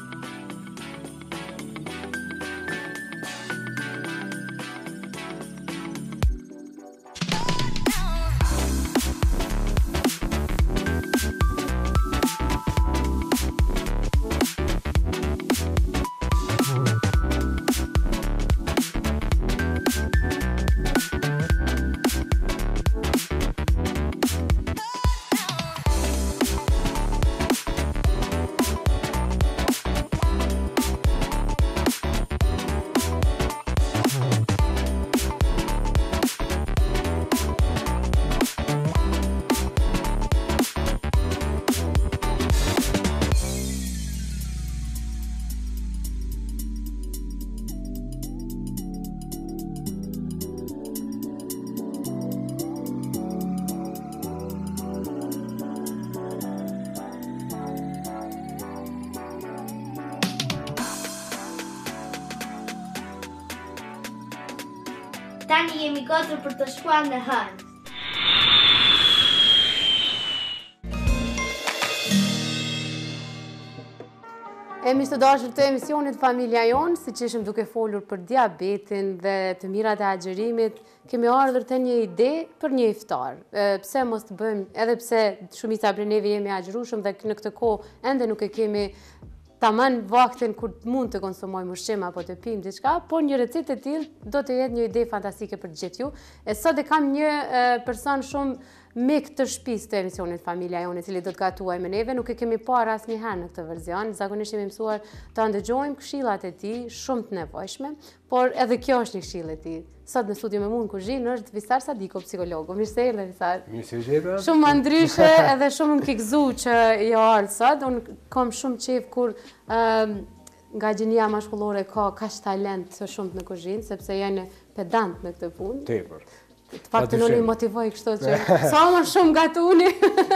Tani jemi gati për të shkuar në hënë. Miq të dashur të emisionit Familja Jon, siç ishim duke folur për diabetin dhe të mirat e agjerimit, kemi ardhur te një ide për një iftar. Pse mos të bëjmë, edhe pse shumica prej neve jemi agjerueshëm dhe në këtë kohë ende nuk e kemi tamam vaktin kur mund të konsumojmë ushqim apo të pijmë diçka, por një recetë e tillë do të jetë një ide fantastike për të gjithë ju. Sot e kam një person shumë mik të shtëpisë të emisionit Familja Jon, I cili do të gatuaj me neve, nuk e kemi parë asnjëherë në këtë version. Zakonisht jemi mësuar ta ndëgjojmë këshillat e tij, shumë të nevojshme, por edhe kjo është një këshill e tij. Sot në studio me mua në kuzhinë është Visar Sadiko, psikologu. Mirë se erdhe, Visar. Mirë se jeta. Shumë më ndryshe edhe shumë më ke gëzuar që jo ardh sot. Unë kam shumë qejf kur nga gjinia mashkullore ka kaq talent të shumt në kuzhinë, sepse janë pedant në këtë punë. Tepër. Të faktën unë I motivoj kështu që sa më shumë gatuni.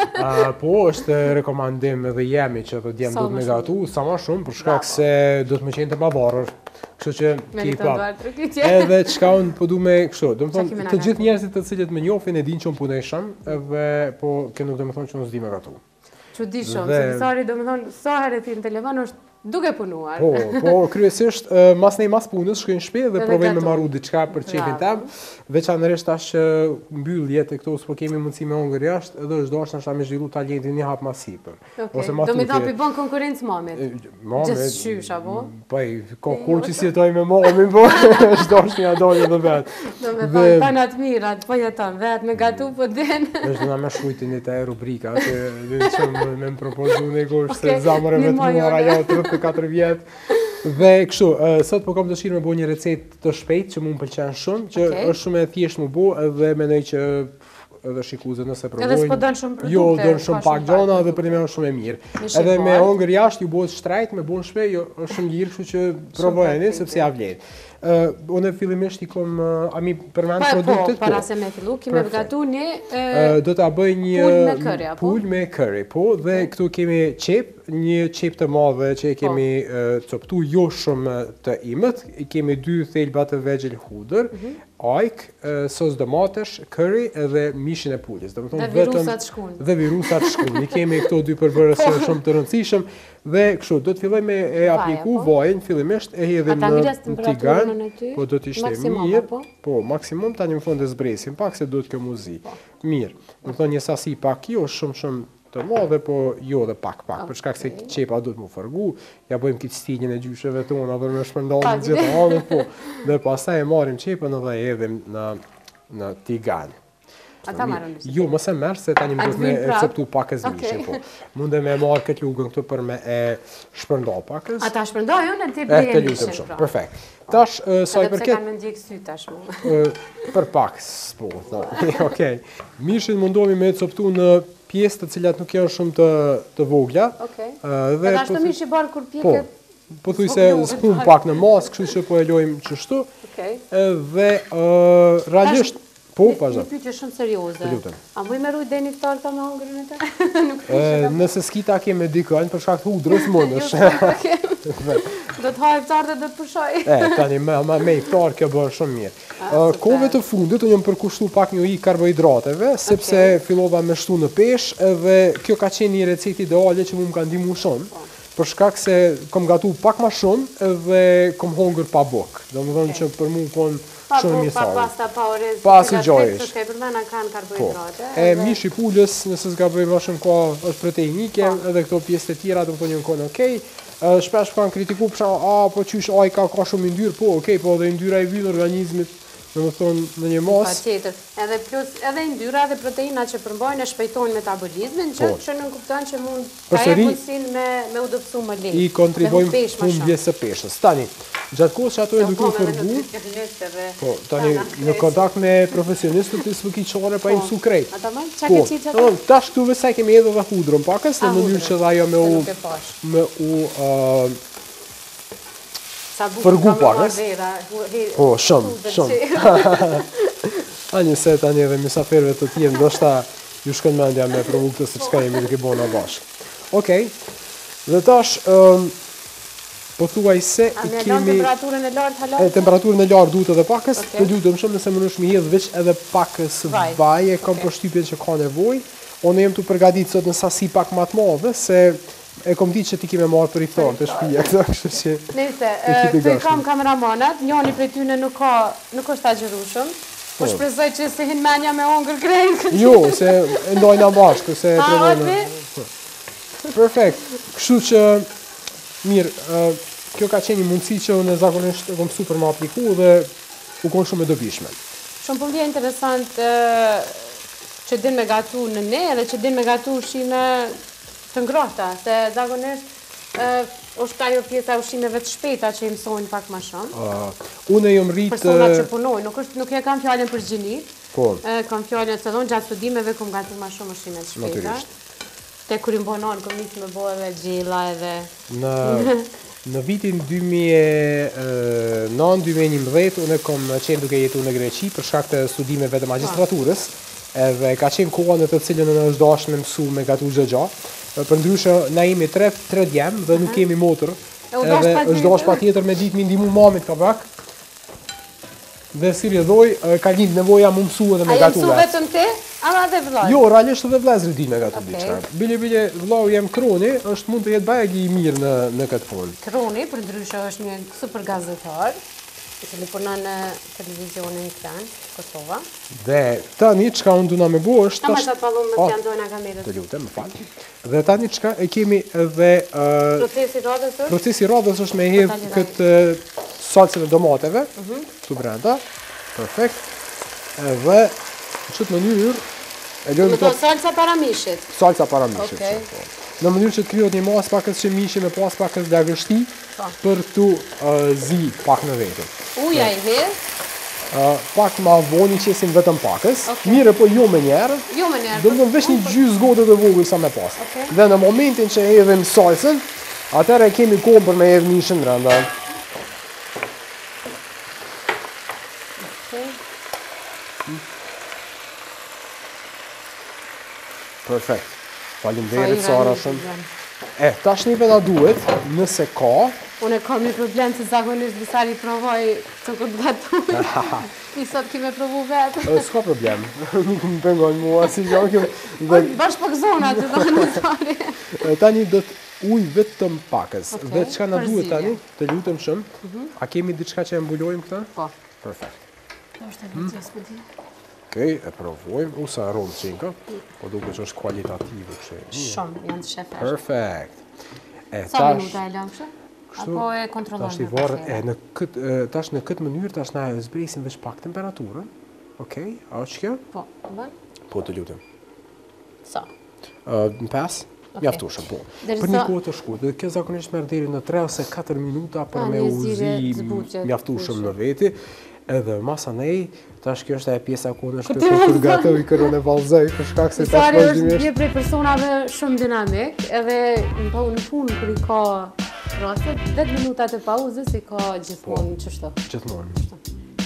Po, është rekomandim edhe jemi që të djemë do të me gatu, sa më shumë, për shkak se do të më qenë të bavarër. Kështu që keep up. Edhe çka unë po du me kështu, do të thonë të gjithë njerëzit të cilët më njohin e dinë që unë punoj shumë, edhe po kjo nuk do të thonë që unë s'di me gatu. Çuditshëm, se Visari do të thonë sa herë ti në telefon është duke punuar. Po, kryesisht mas punës shkoj në shtëpi dhe provoj me marru diçka për çefin tim, veçanërisht tash mbyllje të këto s'po kemi mundësi me hongër jashtë, edhe është dashur ta me zhvillu talentin një hap më sipër. Ose më tutje. Do më thonë bën konkurrencë mamit. Gjithë shysh apo? Po, konkurrenci si jetoj me mamin, po është dashur ja dalë edhe vet. Do më thonë tani të mirat, po jeton vet me gatu po den. Është na më shujtin e rubrika, që çmë më propozon ne kush se zamra vetëm ajo 34 vjet. Dhe kështu, sot po kam dëshirë me bo një recetë të shpejt që mu më pëlqen shumë, që është shumë e thjesht më bo dhe mendoj që edhe shikuzët nëse provojnë. Edhe s'po dënë shumë produkte. Jo, dënë shumë pak gjona dhe për një shumë e mirë. Edhe me hongër jashtë ju bëhet shtrejt, me bo në shpej, është shumë lirë, kështu që provojeni, sepse ja vlen. Unë fillimisht I kom ami përmend produktet. Po, para se me fillu, kime gatu një do ta bëj një pul me curry, po, dhe këtu kemi një qep të madhe që e kemi coptu jo shumë të imët, kemi 2 thelba të vegjël hudër, ajk, sos domatesh, curry dhe mishin e pulës. Dhe virusat shkun. Dhe virusat shkun. I kemi këto 2 përbërës shumë të rëndësishëm. Dhe kështu, do të filloj me e apliku vajin, fillimisht e hedhim në tigan, po do të ishte mirë, po maksimum tani në fund e zbresim, pak se do të kjo muzi. Mirë, do të thonë një sasi pak jo shumë të madhe, po jo dhe pak, për shkak se qepa do të mu fërgu, ja bëjmë këtë stinjën e gjysheve tona dhe me shpërndalë në gjithë anë, po, dhe pastaj e marim qepën dhe e hedhim në tigan. Ata marrën në Jo, mëse mërë, se tani më duhet me receptu pakës mishe, po. Mundë me marrë këtë lugën këtu për me e shpërndalë pakës. Ata shpërndajën e ti bëjë mishin, pra. Perfekt. Tash, sa I përket... Edhe pse kanë me ndjekë sy tashmu. Për pakës, po, okej. Mishin mundohemi me coptu në pjesë të cilat nuk janë shumë të vogla. Edhe ashtë të mish I barë kur pjeket... Po thuj se s'pun pak në mas, kështu që po e lojmë qështu. Dhe realisht... Po, një pyetje shumë serioze. A më I merruj deni iftar ta me hongërën e te? Nëse s'kita keme dikën, për shkak të hudrës mundësh. Do të ha iftar dhe do të përshoj. Tani me iftar kjo bërë shumë mirë. Kohëve të fundit, unë jam përkushtu pak një karbohidrateve, sepse fillova me shtu në pesh, edhe kjo ka qenë një recet ideale që mu më ka ndihmu shumë, për shkak se kom gatu pak ma shumë edhe kom hongër pa buk. Do më dhënë që për mu konë shumë mirë sallë. Pa pasta, pa orez, pasi gjojsh. Për me në kanë karbohidrate. Mishi pullës, nëse s'ga bëjmë ma shumë ka është proteinike, edhe këto pjesë të tjera, do më thonë një konë okej. Shpesh kanë kritiku për shumë, po qysh aj ka shumë yndyrë, po okej, po edhe yndyra i vynë organizmit, në më thonë në një mos. Pa tjetër, edhe plus, edhe yndyra dhe proteina që përmbojnë e shpejtojnë metabolizmin, që në kupton që mund ka e mundësin me udhëpsu më lejtë. I kontribojnë humbjes së peshës. Tani, gjatë kohës që ato e duke u përgu, tani, në kontakt me profesionistët të sfëkiqore pa i mësu krejt. Tash këtu vësaj kemi edhe dhe hudrën pakës, në mënyrë që dhe ajo me u përgu pakës. Po, shumë. A njëse tani edhe misaferve të tjerë, ndoshta ju shkën mendja me provu këtë se qka jemi duke bona bashkë. Okej, dhe tash, po thuaj se i kemi... temperaturën e lartë halat? Temperaturën e lartë duhet edhe pakës, të lutem shumë nëse më nëshmi hedhë veç edhe pakës vaj, e kam përshtypjen që ka nevoj. Unë jem të përgadit sot në sasi pak ma të madhe, se e kom ditë që ti kime marrë për iftar të shpija, këta kështë që... Nese, të i kam kameramanat, njoni për tyne nuk është agjerushëm, po shprezoj që se hinë menja me ongër krejnë. Jo, se ndojnë bashkë, se trevojnë... Perfekt, kështu që, mirë, kjo ka qenë një mundësi që unë zakonisht e kom super më apliku dhe u konë shumë e dobishme. Shumë për vje interesant që din me gatu në ne dhe që din me gatu ushqime të ngrohta, se zakonisht është ajo pjesa ushqimeve të shpejta që i mësojnë pak ma shumë. Unë e jom rritë... Personat që punojnë, nuk e kam fjallin për gjinit, kam fjallin se dhonë gjatë studimeve kom gatu ma shumë ushqime të shpejta. Te kur i mbonon, kom njësë me bo edhe gjela edhe... Në vitin 2009-2011, unë kom qenë duke jetu në Greqi për shkak të studimeve të magistraturës, edhe ka qenë koha në të cilën në është dashë me mësu me gatu gjëgja. Për ndryshë, na jemi 3 djemë dhe nuk kemi motër, edhe është dashë pa tjetër me ditë mi ndimu mamit ka bak. Dhe si rjedhoj, ka një nevoja më mësu edhe me gatu vetë. A je mësu vetëm ti? Ama dhe vloj? Jo, realisht edhe vlezri di me gatu diqka. Bile, vloj jem kroni, është mund të jetë bajegi i mirë në këtë punë. Kroni, për ndryshë, është një super gazetar, që li punon në televizionin Kran, Kosova. Dhe tani, qka unë duna me bo është... Ta ma qatë palun me fjandojnë kamerët. Të lutem, më falë. Dhe tani, qka e kemi edhe... Procesi radhës është? Procesi radhës është me hedhë këtë salcën e domateve, të brenda. Perfekt. Dhe, në qëtë mënyrë... Në to salca para mishit? Salca para mishit. Në mënyrë që të kryot një mas pakës që mishi me pas pakës lagështi për të zi pak në vetën. Uja i hedhë? Pak ma voni qesim vetëm pakës, mire po jo me njerë, dhe më vesh një gjysë gotë të vogël sa me pas. Dhe në momentin që hedhëm salcën, atëre kemi kohë për me hedhë mishin rënda. Perfekt. Faleminderit Sara shumë. Tash një peda duhet, nëse ka... Unë e kam një problem që zakonisht disari provoj të këtë gatuj. I sot kime provu vetë. S'ka problem. Nuk më pengon mua, si që kjo... Bashkë për zonat të dhe nësari. Tani do të uj vetëm pakës. Dhe qka na duhet tani, të lutem shumë. A kemi diçka që e mbulojmë këta? Po. Perfekt. Do është e vëndjes për di. Okej, e provojmë, usa aromë qinka, po duke që është kualitativë. Shumë, janë të shefesht. Perfekt. Sa minuta e lëmshë? Apo e kontrolojnë në pasire? Tash në këtë mënyrë, tash na e zbresim veç pak temperaturën. Okej, a është kjo? Po, bën? Po, të lutem. Sa? Në pas? Mjaftushëm, po. Për një kohë të shkurtë, dhe kjo zakonisht merr deri në 3 ose 4 minuta për me uzi mjaftushëm në veti. Edhe masa nej, tash kjo është e pjesa ku në shpesh kur gatoj kërën e vallëzoj, për shkak se tash vazhdimisht. Sari është një prej personave shumë dinamik, edhe në punë kur i ka raste, 10 minutat e pauzës i ka gjithmonë qështu. Gjithmonë.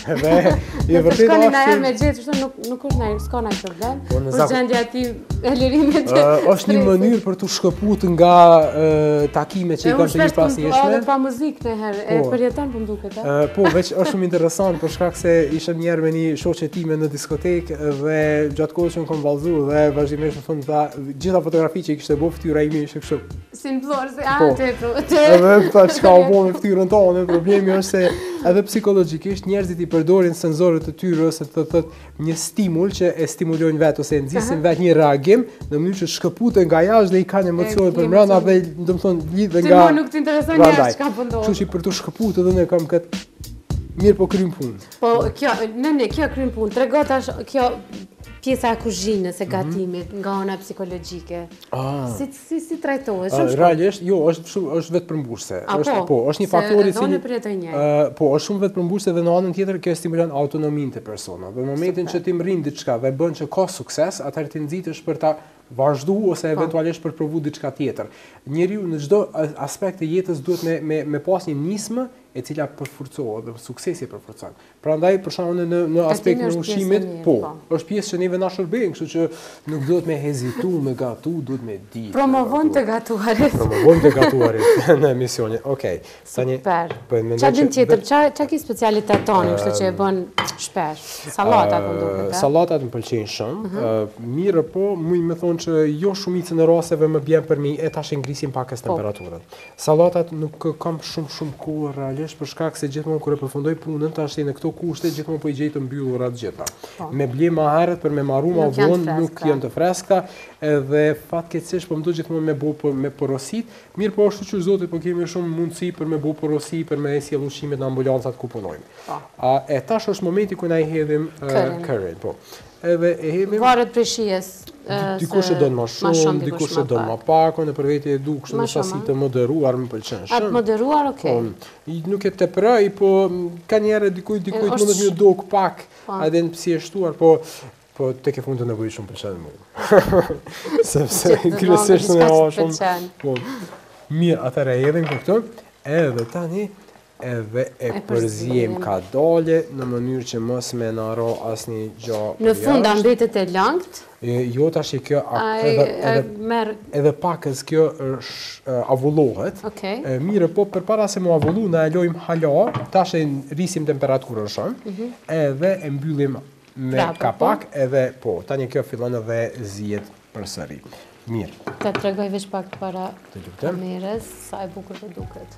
Të shkoni në herë me gjithë, nuk është s'ka nëjë problem, është gjendja ati e lirimit. është një mënyrë për të shkëput nga takime që i kam të një pasjeshme. Edhe pa muzikë në herë, e përjeton për mduket. Po, veç është shumë interesant, për shkak se ishëm njerë me një shoqe time në diskotekë dhe gjatë kohës që më kom valzu dhe vazhdimisht më thonë ta gjitha fotografi që i kishte bo fytyra imi ishte kështu. Si në plorë, se tetru. Edhe ta qka u bo me fytyrën tonë, problemi është se edhe psikologikisht njerëzit i përdorin senzorët të tyre ose të thot një stimul që e stimulojnë vetë ose e nxisin vetë një reagim në mënyrë që shkëputen nga jashtë dhe i kanë emocione për brenda dhe do të thonë lidhe nga. Ti nuk të intereson njerëz çka po ndodh. Kështu që për të shkëputur edhe ne kam këtë mirë po krym punë. Po kjo krym punë tregon tash kjo pjesa e kuzhinës e gatimit nga ana psikologjike. Si trajtohet? Realisht, jo, është vetë përmbushse. Është një faktor i cili po, është shumë vetë përmbushse dhe në anën tjetër kjo stimulon autonominë të personave. Në momentin që ti mrin diçka dhe bën që ka sukses, atëherë ti nxitesh për ta vazhdu ose eventualisht për provu diçka tjetër. Njeriu në çdo aspekt të jetës duhet me pas një nismë e cila përforcohet dhe suksesi përforcon. Prandaj për shembull në aspektin e ushqimit, është pjesë që neve na shërbejnë, kështu që nuk duhet me hezitu, me gatu, duhet me di. Promovon të gatuarit. Promovon të gatuarit në emisionin. Okej. Super. Çfarë din tjetër? Çfarë ki specialitet tonë, kështu që e bën shpesh? Sallatat më duket. Sallatat më pëlqejnë shumë. Mirë po, muj më thonë që jo shumicën e rasteve më bjen për mi e tash ngrisim pak temperaturën. Sallatat nuk kam shumë kohë realisht për shkak se gjithmonë kur e përfundoj punën tash në këto kushte gjithmonë po i gjej të mbyllura të gjitha. Me ble më herët për me marru më vonë nuk janë të freska edhe fatkeqësisht po më duhet gjithmonë me bë me porosit. Mirë po ashtu që zoti po kemi shumë mundësi për me bë porosi për me sjell ushqimet në ambulancat ku punojmë. E tash është momenti ku na i hedhim curryn, po. Edhe e hedhim varet prej shijes. Dikush e don më shumë, dikush e don më pak, në për vete e du kështu në sasi të moderuar më pëlqen shumë. Atë moderuar, okay. Nuk e tepëroj, po ka njerë dikujt mundet më duk pak, edhe në psi e shtuar, po tek e fund të nevojshëm pëlqen më. Sepse kryesisht në shumë. Mirë, atëherë hedhim këtu, edhe tani edhe e përzijem ka dalje në mënyrë që mos me naro asnjë gjë. Në fund mbetet e langët? Jo, tash kjo edhe pakës kjo avullohet. Mirë, po përpara se mu avullu na e lojmë hala, tash e rrisim temperaturën shumë, edhe e mbyllim me kapak, edhe po, tani kjo fillon edhe zihet përsëri. Mirë. Ta tregoj veç pak para kamerës, sa e bukur të duket.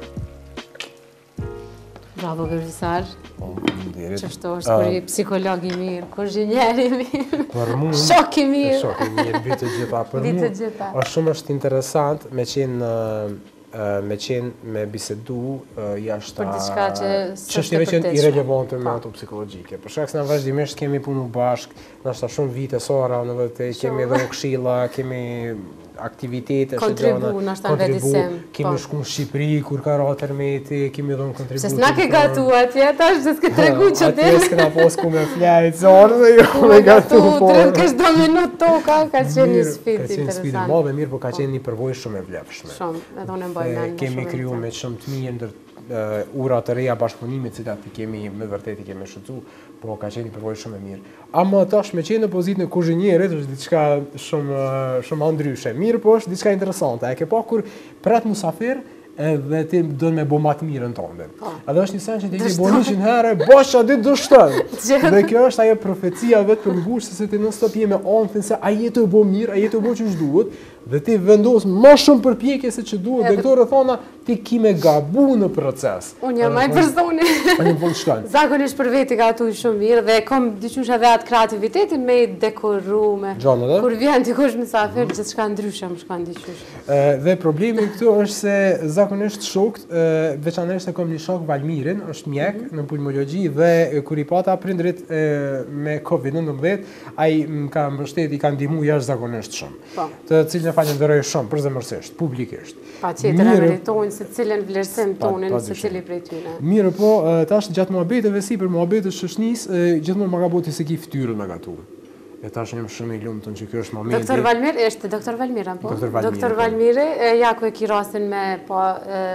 Bravo, Gërzisar. Qështu është kur i psikolog i mirë, kuzhinier i mirë, shok i mirë. Shok i mirë, bitë gjitha. Për mu, është shumë është interesant me qenë me bisedu jashtë për diçka që çështjeve që janë irelevante me ato psikologjike. Për shkak se na vazhdimisht kemi punu bashk, ndoshta shumë vite sora, në vërtetë kemi dhënë këshilla, kemi aktivitete, kemi shku në Shqipëri kur ka ra tërmeti, kemi dhënë kontributin. Se s'na ke gatu atje, tash dhe s'ke tregu që ti. Atje s'kena pos ku me flajt zorë dhe jo me gatu. Kesh do minut toka, ka qenë një sfidë interesant. Ka qenë sfidë madhe, mirë, po ka qenë një përvojë shumë e vlefshme. Shumë, edhe unë e mbaj mend. Kemi kriju me shumë të mirë ura të reja bashkëpunimit cilat kemi me vërtet i kemi shëcu, po ka qenë një përvojë shumë e mirë. Ama tash me qenë në pozitën e kuzhinierit është diçka shumë ndryshe. Mirë, po është diçka interesante. E ke pa kur pret musafir edhe ti do me bo matë mirën tonë. Edhe është një sen që ti ke bo 100 herë, bosh a ditë do shtën. Dhe kjo është ajo profecia vetë për mbush, se ti në stop je me anthin se a jetë e bo mirë, a jetë e bo që është duhet, dhe ti vendos më shumë përpjekje se që duhet, dhe këto rëthona ti ki me gabu në proces. Unë jam aj personi. Zakonisht për veti ka atu shumë mirë, dhe kom diqysh edhe atë kreativitetin me i dekorume. Kur vjen t'i kush misafir, gjithë shka ndryshë më shkan diqysh. Dhe problemi këtu është se zakonisht shokt, veçanërisht e kom një shok Valmirin, është mjek në pulmologji, dhe kur i pata prindrit me COVID-19, ai më ka mbështet, i ka ndihmu jashtë zakonisht shumë. Të cilën e falenderoj shumë, përzemërsisht, publikisht. Pa qëtër e meritojnë se cilën vlerësim tonin se cili prej tyne. Mirë, po, tash gjatë muhabeteve si për muhabetës shëshnis, gjithmonë më ka boti se ki ftyrën me gatu. E tash jam shumë i lumtur që kjo është momenti. Doktor Valmir, është Doktor Valmira, po? Doktor Valmiri, ja ku e ki rastin me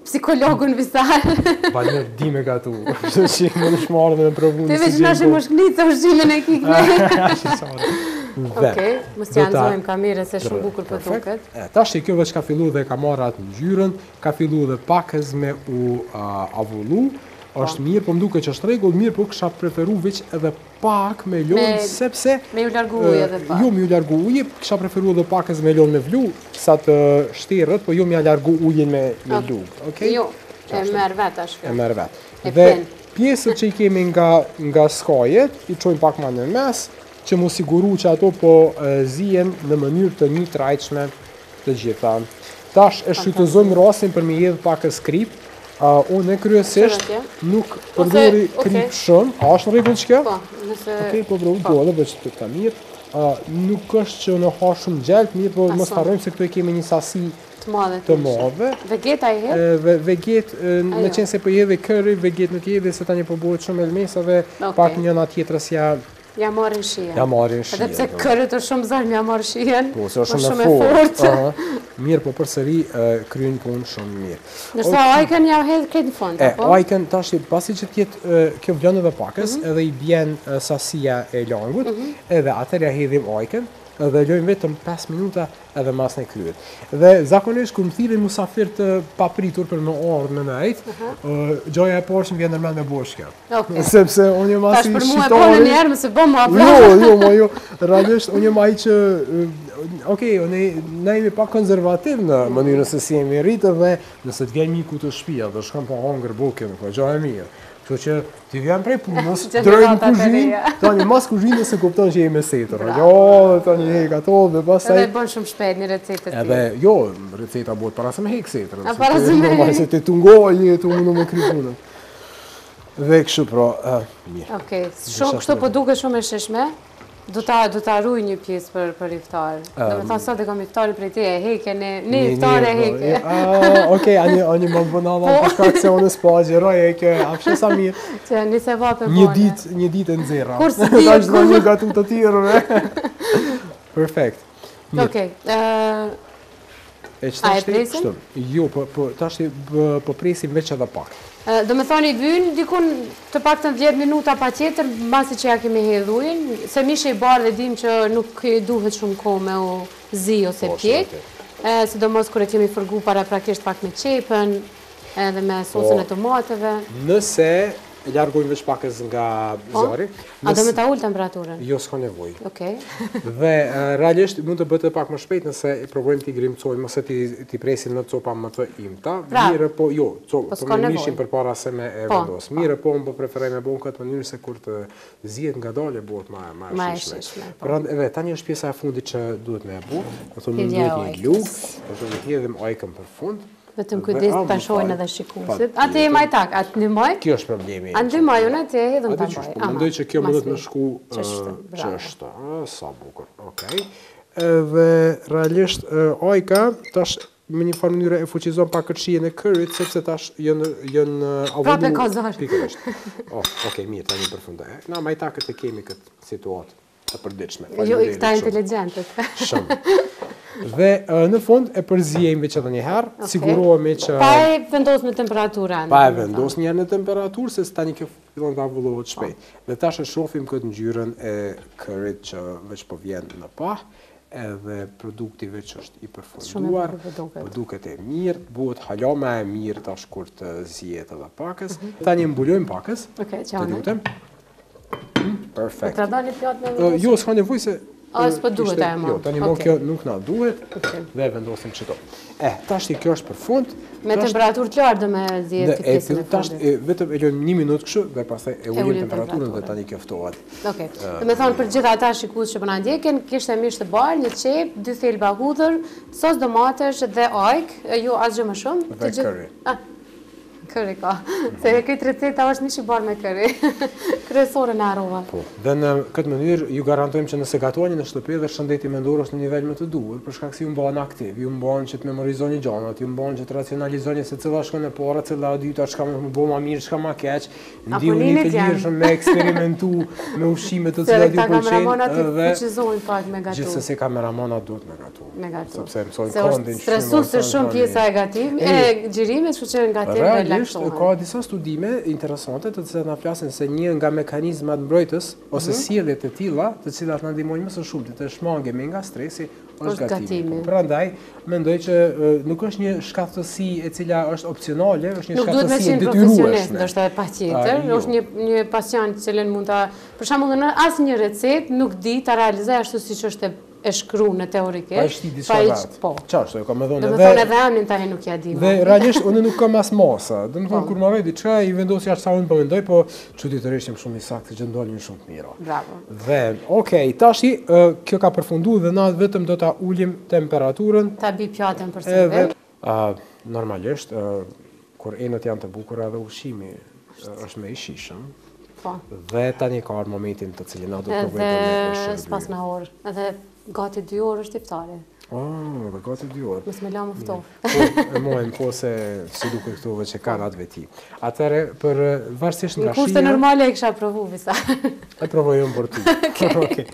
psikologun Visar. Ba një di me gatu, që më në shmarë dhe në provu në si gjemë. Të veç nashë më shknitë të ushqimin e kikme. Okej, më së janëzojmë kamire se shumë bukur për duket. Ta shtë kjo veç ka fillu dhe ka marrë atë në gjyren, ka fillu dhe pakës me u avullu, është mirë, po më duke që është regull, mirë, po kësha preferu veç edhe pak me ljonë, sepse... Me ju largu uje edhe pak. Jo, me ju largu uje, kësha preferu edhe pakës me ljonë me vlu, sa të shterët, po jo me largu ujen me lugë, okej? Jo, e merë vetë ashtë. E merë vetë. Dhe pjesët që i kemi nga skajet, i qojmë pak ma në mes, që mu siguru që ato po zijen në mënyrë të një trajqme të gjitha. Tash e shqytëzojmë rasin për me jedhë pakës krip. Unë e kryesisht nuk përdori krip shumë. A është në regull që kjo? Po, nëse... Okej, po bro, do edhe që të ka mirë. Nuk është që në ha shumë gjeltë, mirë, po mos harrojmë se këtu e kemi një sasi të madhe. Veget a i hedhë? Veget, me qenë se për jedhe curry, veget nuk jedhe, se ta një përbohet shumë elmesa dhe pak njëna tjetërës ja marrin shien. Ja marrin shien. Edhe pse curryt është shumë zarmë ja marrin shien. Po, se është shumë e fortë. Mirë, po përsëri kryen punë shumë mirë. Nërsa ajken ja hedhë këtë në fund, apo? Ajken, tash, pasi që tjetë kjo vlën edhe pakës, edhe i bjen sasia e langut, edhe atër ja hedhim ajken, edhe lojmë vetëm 5 minuta edhe mas në kryet. Dhe zakonisht ku më thirin musafir të papritur për më ardhë me nejtë, gjoja e parë që më vjen nërmen me boshke. Sepse unë jë masi shqitari... Tash për mu e bërë një herë, mëse bë më apra. Jo, realisht, unë jë maj që... Okej, ne jemi pak konzervativ në mënyrën se si jemi rritë dhe nëse të vjen miku të shpia dhe shkëm pa hangër buke, nuk po gjoja e mirë. Kështu që ti vjen prej punës, drejt në kuzhinë, tani mas kuzhinë se kupton që jemi mesetër. Jo, tani hek ato dhe pastaj... Edhe bën shumë shpejt një recetë të tillë. Edhe, jo, receta bëhet para se me hek setër. Para se me hek. Se ti tungoj, tu mundu me kry punën. Dhe kështu pra, mirë. Okej, kështu po duke shumë e shishme. Do ta ruj një pjesë për iftar. Dhe me tha sot e kam iftari prej te e heke, ne iftari e heke. Okej, ani më bënava për shkak se unë s'pagje, roj e ke, apshe sa mirë. Që nise vape bone. Një dit e nëzera. Kur së dit. Ta është një gatu të tjërë. Perfekt. Okej. A e presim? Jo, ta është po presim veç edhe pak. Do me thoni vynë, dikun të pak të 10 minuta pa tjetër, masi që ja kemi hedhuin, se mishe i barë dhe dim që nuk duhet shumë ko me o zi ose pjek, sidomos kër e kemi fërgu para prakisht pak me qepën, edhe me sosën e tomateve. Nëse largojmë veç pakës nga zari. A do me ta ullë temperaturën? Jo, s'ka nevoj. Okej. Dhe realisht mund të bëte pak më shpejt nëse i provojmë t'i grimcojmë, mëse t'i presim në copa më të imta. Mire po, jo, po me mishin për para se me e vendos. Mire po, më preferaj me bon këtë mënyrë se kur të zjet nga dole, bëhet ma e shishme. Edhe, tani është pjesa e fundit që duhet me e bu. Ato më duhet një lugë, ato më t'jedhim ajkën për fund. Vetëm kujdes të pashojnë edhe shikusit. A të e maj tak, a të ndimoj? Kjo është problemi. A ndimoj, unë e të e hedhëm të mboj. Mendoj që kjo më dhëtë me shku qështë. Sa bukur, okej. Dhe realisht, ajka, tash me një farë mënyre e fuqizon pak këtë shien e kërit, sepse tash jënë avullu... Prape kozar. Pikërisht. Okej, mirë, ta një përfundaj. Na, maj takët e kemi këtë situatë të përdiqme. Jo, i këta inteligentët. Shumë. Dhe në fund e përzijemi që dhe njëherë, sigurohemi që... Pa e vendos në temperaturën. Pa e vendos njërë në temperaturë, se tani kjo fillon të avullohet shpejt. Dhe tash e shofim këtë ngjyrën e kërit që veç po vjen në pah, edhe produkti veç është i përfunduar, po duket e mirë, buhet hala me e mirë tash kur të zijet edhe pakës. Tani mbulojmë pakës, të lutem. Perfekt. Të radani pjatë me jo, s'ka nevoj se... A, s'po duhet e ma. Jo, tani mo kjo nuk na duhet, dhe vendosim qëto. Tashti kjo është për fund. Me temperaturë të lartë dhe me zjetë të pjesën e fundit. Vetëm e lojmë 1 minutë kështu, dhe pastaj e ullim temperaturën dhe tani kjo ftohet. Okej. Dhe me thonë për gjitha ata shikus që përna ndjekin, kishte misht të barë, një qep, 2 thelba hudhër, sos domatesh dhe ajk, jo asgjë më shumë. Dhe curry. Këri ka. Se këtë receta është mishi barë me këri. Kryesore në aroma. Dhe në këtë mënyrë ju garantojmë që nëse gatuani në shtëpi dhe shëndeti mendor është në nivel më të duhur, për shkak se ju mbahen aktiv, ju mbahen që të memorizoni gjanat, ju mbahen që të racionalizoni se cila shkon e para, cila e dyta, çka më bë më mirë, çka më keq. Ndihuni të lirshëm me eksperimentu me ushqime të cilat ju pëlqejnë dhe fuqizojnë pak me gatu. Gjithsesi kameramanat duhet me gatu. Me gatu. Sepse mësojnë kondin. Stresuese shumë pjesa e gatimit, e xhirimit, kështu që gatim relaksohen. Ka disa studime interesante të cilat na flasin se një nga mekanizmat mbrojtës ose sjelljet e tilla, të cilat na ndihmojnë më së shumti të shmangemi nga stresi, është gatimi. Prandaj mendoj që nuk është një shkaftësi e cila është opcionale, është një shkaftësi e detyrueshme. Ndoshta e patjetër, është një pacient që mund ta, për shembull, në asnjë recetë nuk di ta realizoj ashtu siç është e shkruar në teorike. Pa shti diçka vetë. Po. Çfarë, kam thënë edhe. Do të thonë edhe anin tani nuk ja di. Dhe realisht unë nuk kam as masa. Do të thonë kur marrë diçka i vendos jashtë sa unë po mendoj, po çuditërisht jam shumë i saktë që ndalin shumë të mira. Bravo. Dhe okay, tash kjo ka përfunduar dhe na vetëm do ta ulim temperaturën. Ta bi pjatën për së normalisht kur enët janë të bukura dhe ushqimi është më i shijshëm. Dhe tani ka momentin të cilin na do të provojmë. Edhe s'pas në orë, edhe gati 2 orë është iftari. Dhe gati 2 orë. Mos me la më ftof. E mojnë po se si duke këtu që ka atë veti. Atëre, për varsisht nga shia... Në kushte normale e kësha provu visa. E provojëm për ty.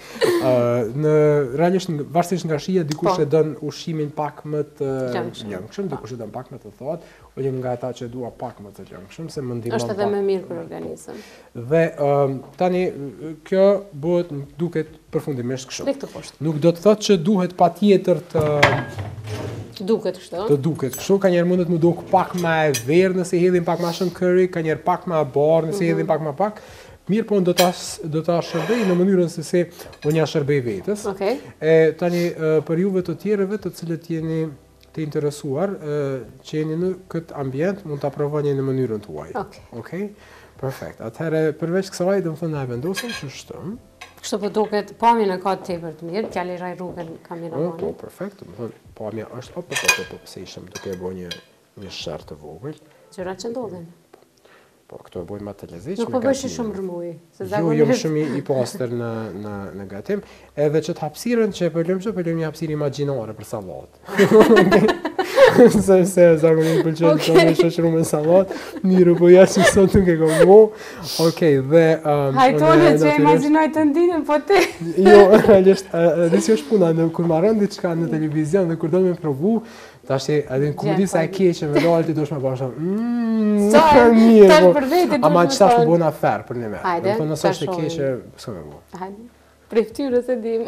Në realisht varsisht nga shia, dikush e dën ushqimin pak më të lëngshëm, dikush e dën pak më të thotë, ullëm nga ata që dua pak më të lëngshëm, se më ndihmon pak. Është edhe më mirë për organizëm. Dhe tani, kjo bëhet duket përfundimisht kështu. Nuk do të thotë që duhet patjetër të duket kështu. Të duket kështu, ka njerë mundet më duk pak më e verë nëse hedhin pak më shumë curry, ka njerë pak më e barë nëse hedhin pak më pak. Mirë po në do ta shërbej në mënyrën se si unë ja shërbej vetës. Tani për juve të tjereve të cilët jeni të interesuar, që jeni në këtë ambient, mund të provoni në mënyrën tuaj. Okej? Perfekt. Atëherë, përveç kësaj, dhe më thënë na e vendosëm që shtëm. Kështu po duket, pamjen e ka të tepër të mirë, t'ja liraj rrugën kameramanit. Po, perfekt. Më thënë, pamja është, se ishëm duke e bo një shërë të vogël. Gjërat që ndodhen. Po, këto e bojnë ma të leziqme. Nuk po bëjshë shumë rëmuj. Jo, jam shumë i pastër në gatim. Edhe që të hapsirën që pëllëm një hapsirë imaginare për salat. Se zakonisht pëlqen të me shoqëru me salat, mirë po ja që sot nuk e kom bo. Okej, dhe... Hajtone që imaginoj të ndinën, po te... Jo, realisht, dhe si është puna, kur marrën diçka në televizion dhe kur do me provu, ta është edhe në kundi sa e keqe me dalë ti do shme pasha mirë, ama që ta është bona ferë për një me. Hajde, ta është e keqe, s'ka me bo. Hajde, prej ftyrës e dim.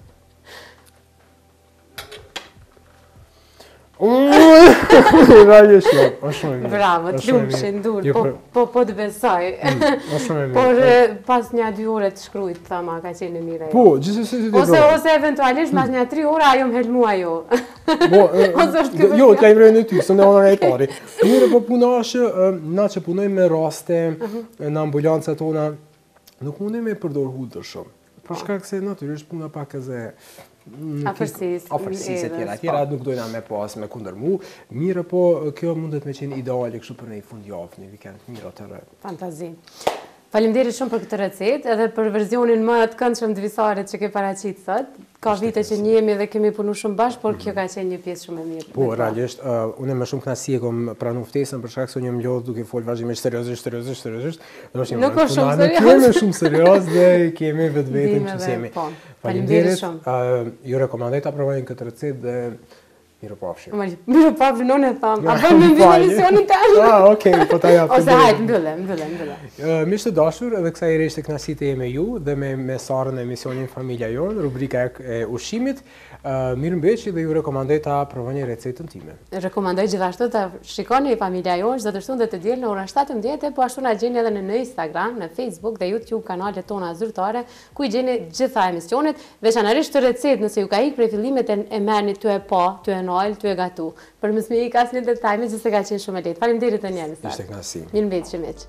Realisht jo, është shumë mirë. Bravo, të lumshin, dur, po të besoj. Është shumë mirë. Por pas një 2 ore të shkrujt, thama, ka qenë e mire. Po, gjithsesi ti do. Ose eventualisht mas një 3 ore ajo më helmua jo. Jo, t'ja imrejnë në ty, së në onër e pari. Mire, po puna është, na që punojmë me raste në ambulancët tona, nuk mundem e përdor hudër shumë. Për shkak se natyrisht puna pak edhe afërsis e tjera nuk dojna me pas me kundër mu, mire po kjo mundet me qenë ideale kështu për një fundjavë, një vikend mirë atërë. Fantazi. Faleminderit shumë për këtë recetë, edhe për versionin më të këndshëm të visarit që ke paraqitur sot. Ka vite që njihemi dhe kemi punu shumë bashkë, por kjo ka qenë një pjesë shumë e mirë. Po, realisht, unë me shumë kënaqësi e kom pranu ftesën për shkak se unë jam lodh duke fol vazhdimisht seriozisht. Nuk është shumë serioz. Nuk shumë serioz dhe kemi vetëm që jemi. Faleminderit shumë. Ju rekomandoj ta provojnë këtë recetë dhe Miropafshim. Miropafshim, unë e thamë. A bëm me mbyllë emisionin tani? Okej, po ta japë. Ose hajtë, mbyllë. Miqtë të dashur, edhe kësaj herë ishte kënaqësi të jem me ju dhe me Sarën e emisionin Familja Jonë, rubrika e ushqimit. Mirëmbëjtje dhe ju rekomandoj ta provoni recetën time. Rekomandoj gjithashtu ta shikoni Familja Jonë çdo të shtunë dhe të diel në orën 17, po ashtu na gjeni edhe në Instagram, në Facebook dhe YouTube kanalet tona zyrtare, ku i gjeni gjitha emisionet, veçanërisht të recetë, nëse ju ka ikë prej fillimet e merrni ty e pa, ty e nal, ty e gatu. Për mos më ik asnjë detaj, megjithëse ka qenë shumë e lehtë. Faleminderit Daniel. Ishte kënaqësi. Mirëmbëjtje miq.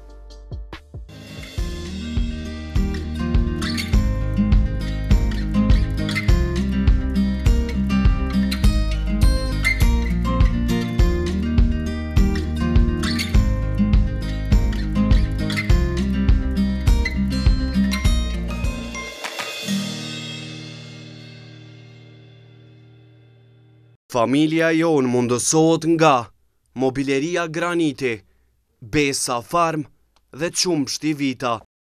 Familja jonë mundësohet nga mobileria graniti, besa farm dhe qumbshti vita.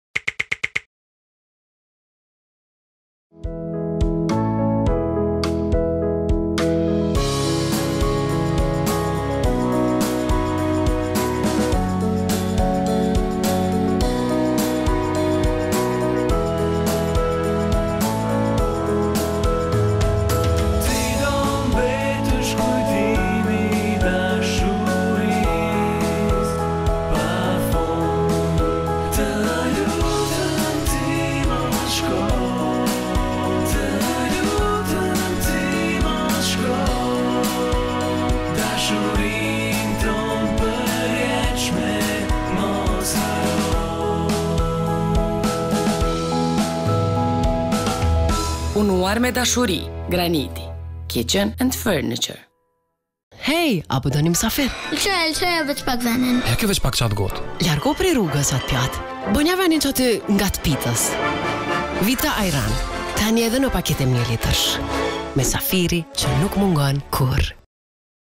Punuar me dashuri, Graniti, Kitchen and Furniture. Hej, apo do një msafir? Lqoja veç pak venin. Heke veç pak qatë gotë. Largo prej rrugës atë pjatë. Bënja venin që aty nga të pitës. Vita Ajran, tani edhe në pakete 1 litrësh. Me safiri që nuk mungon kur.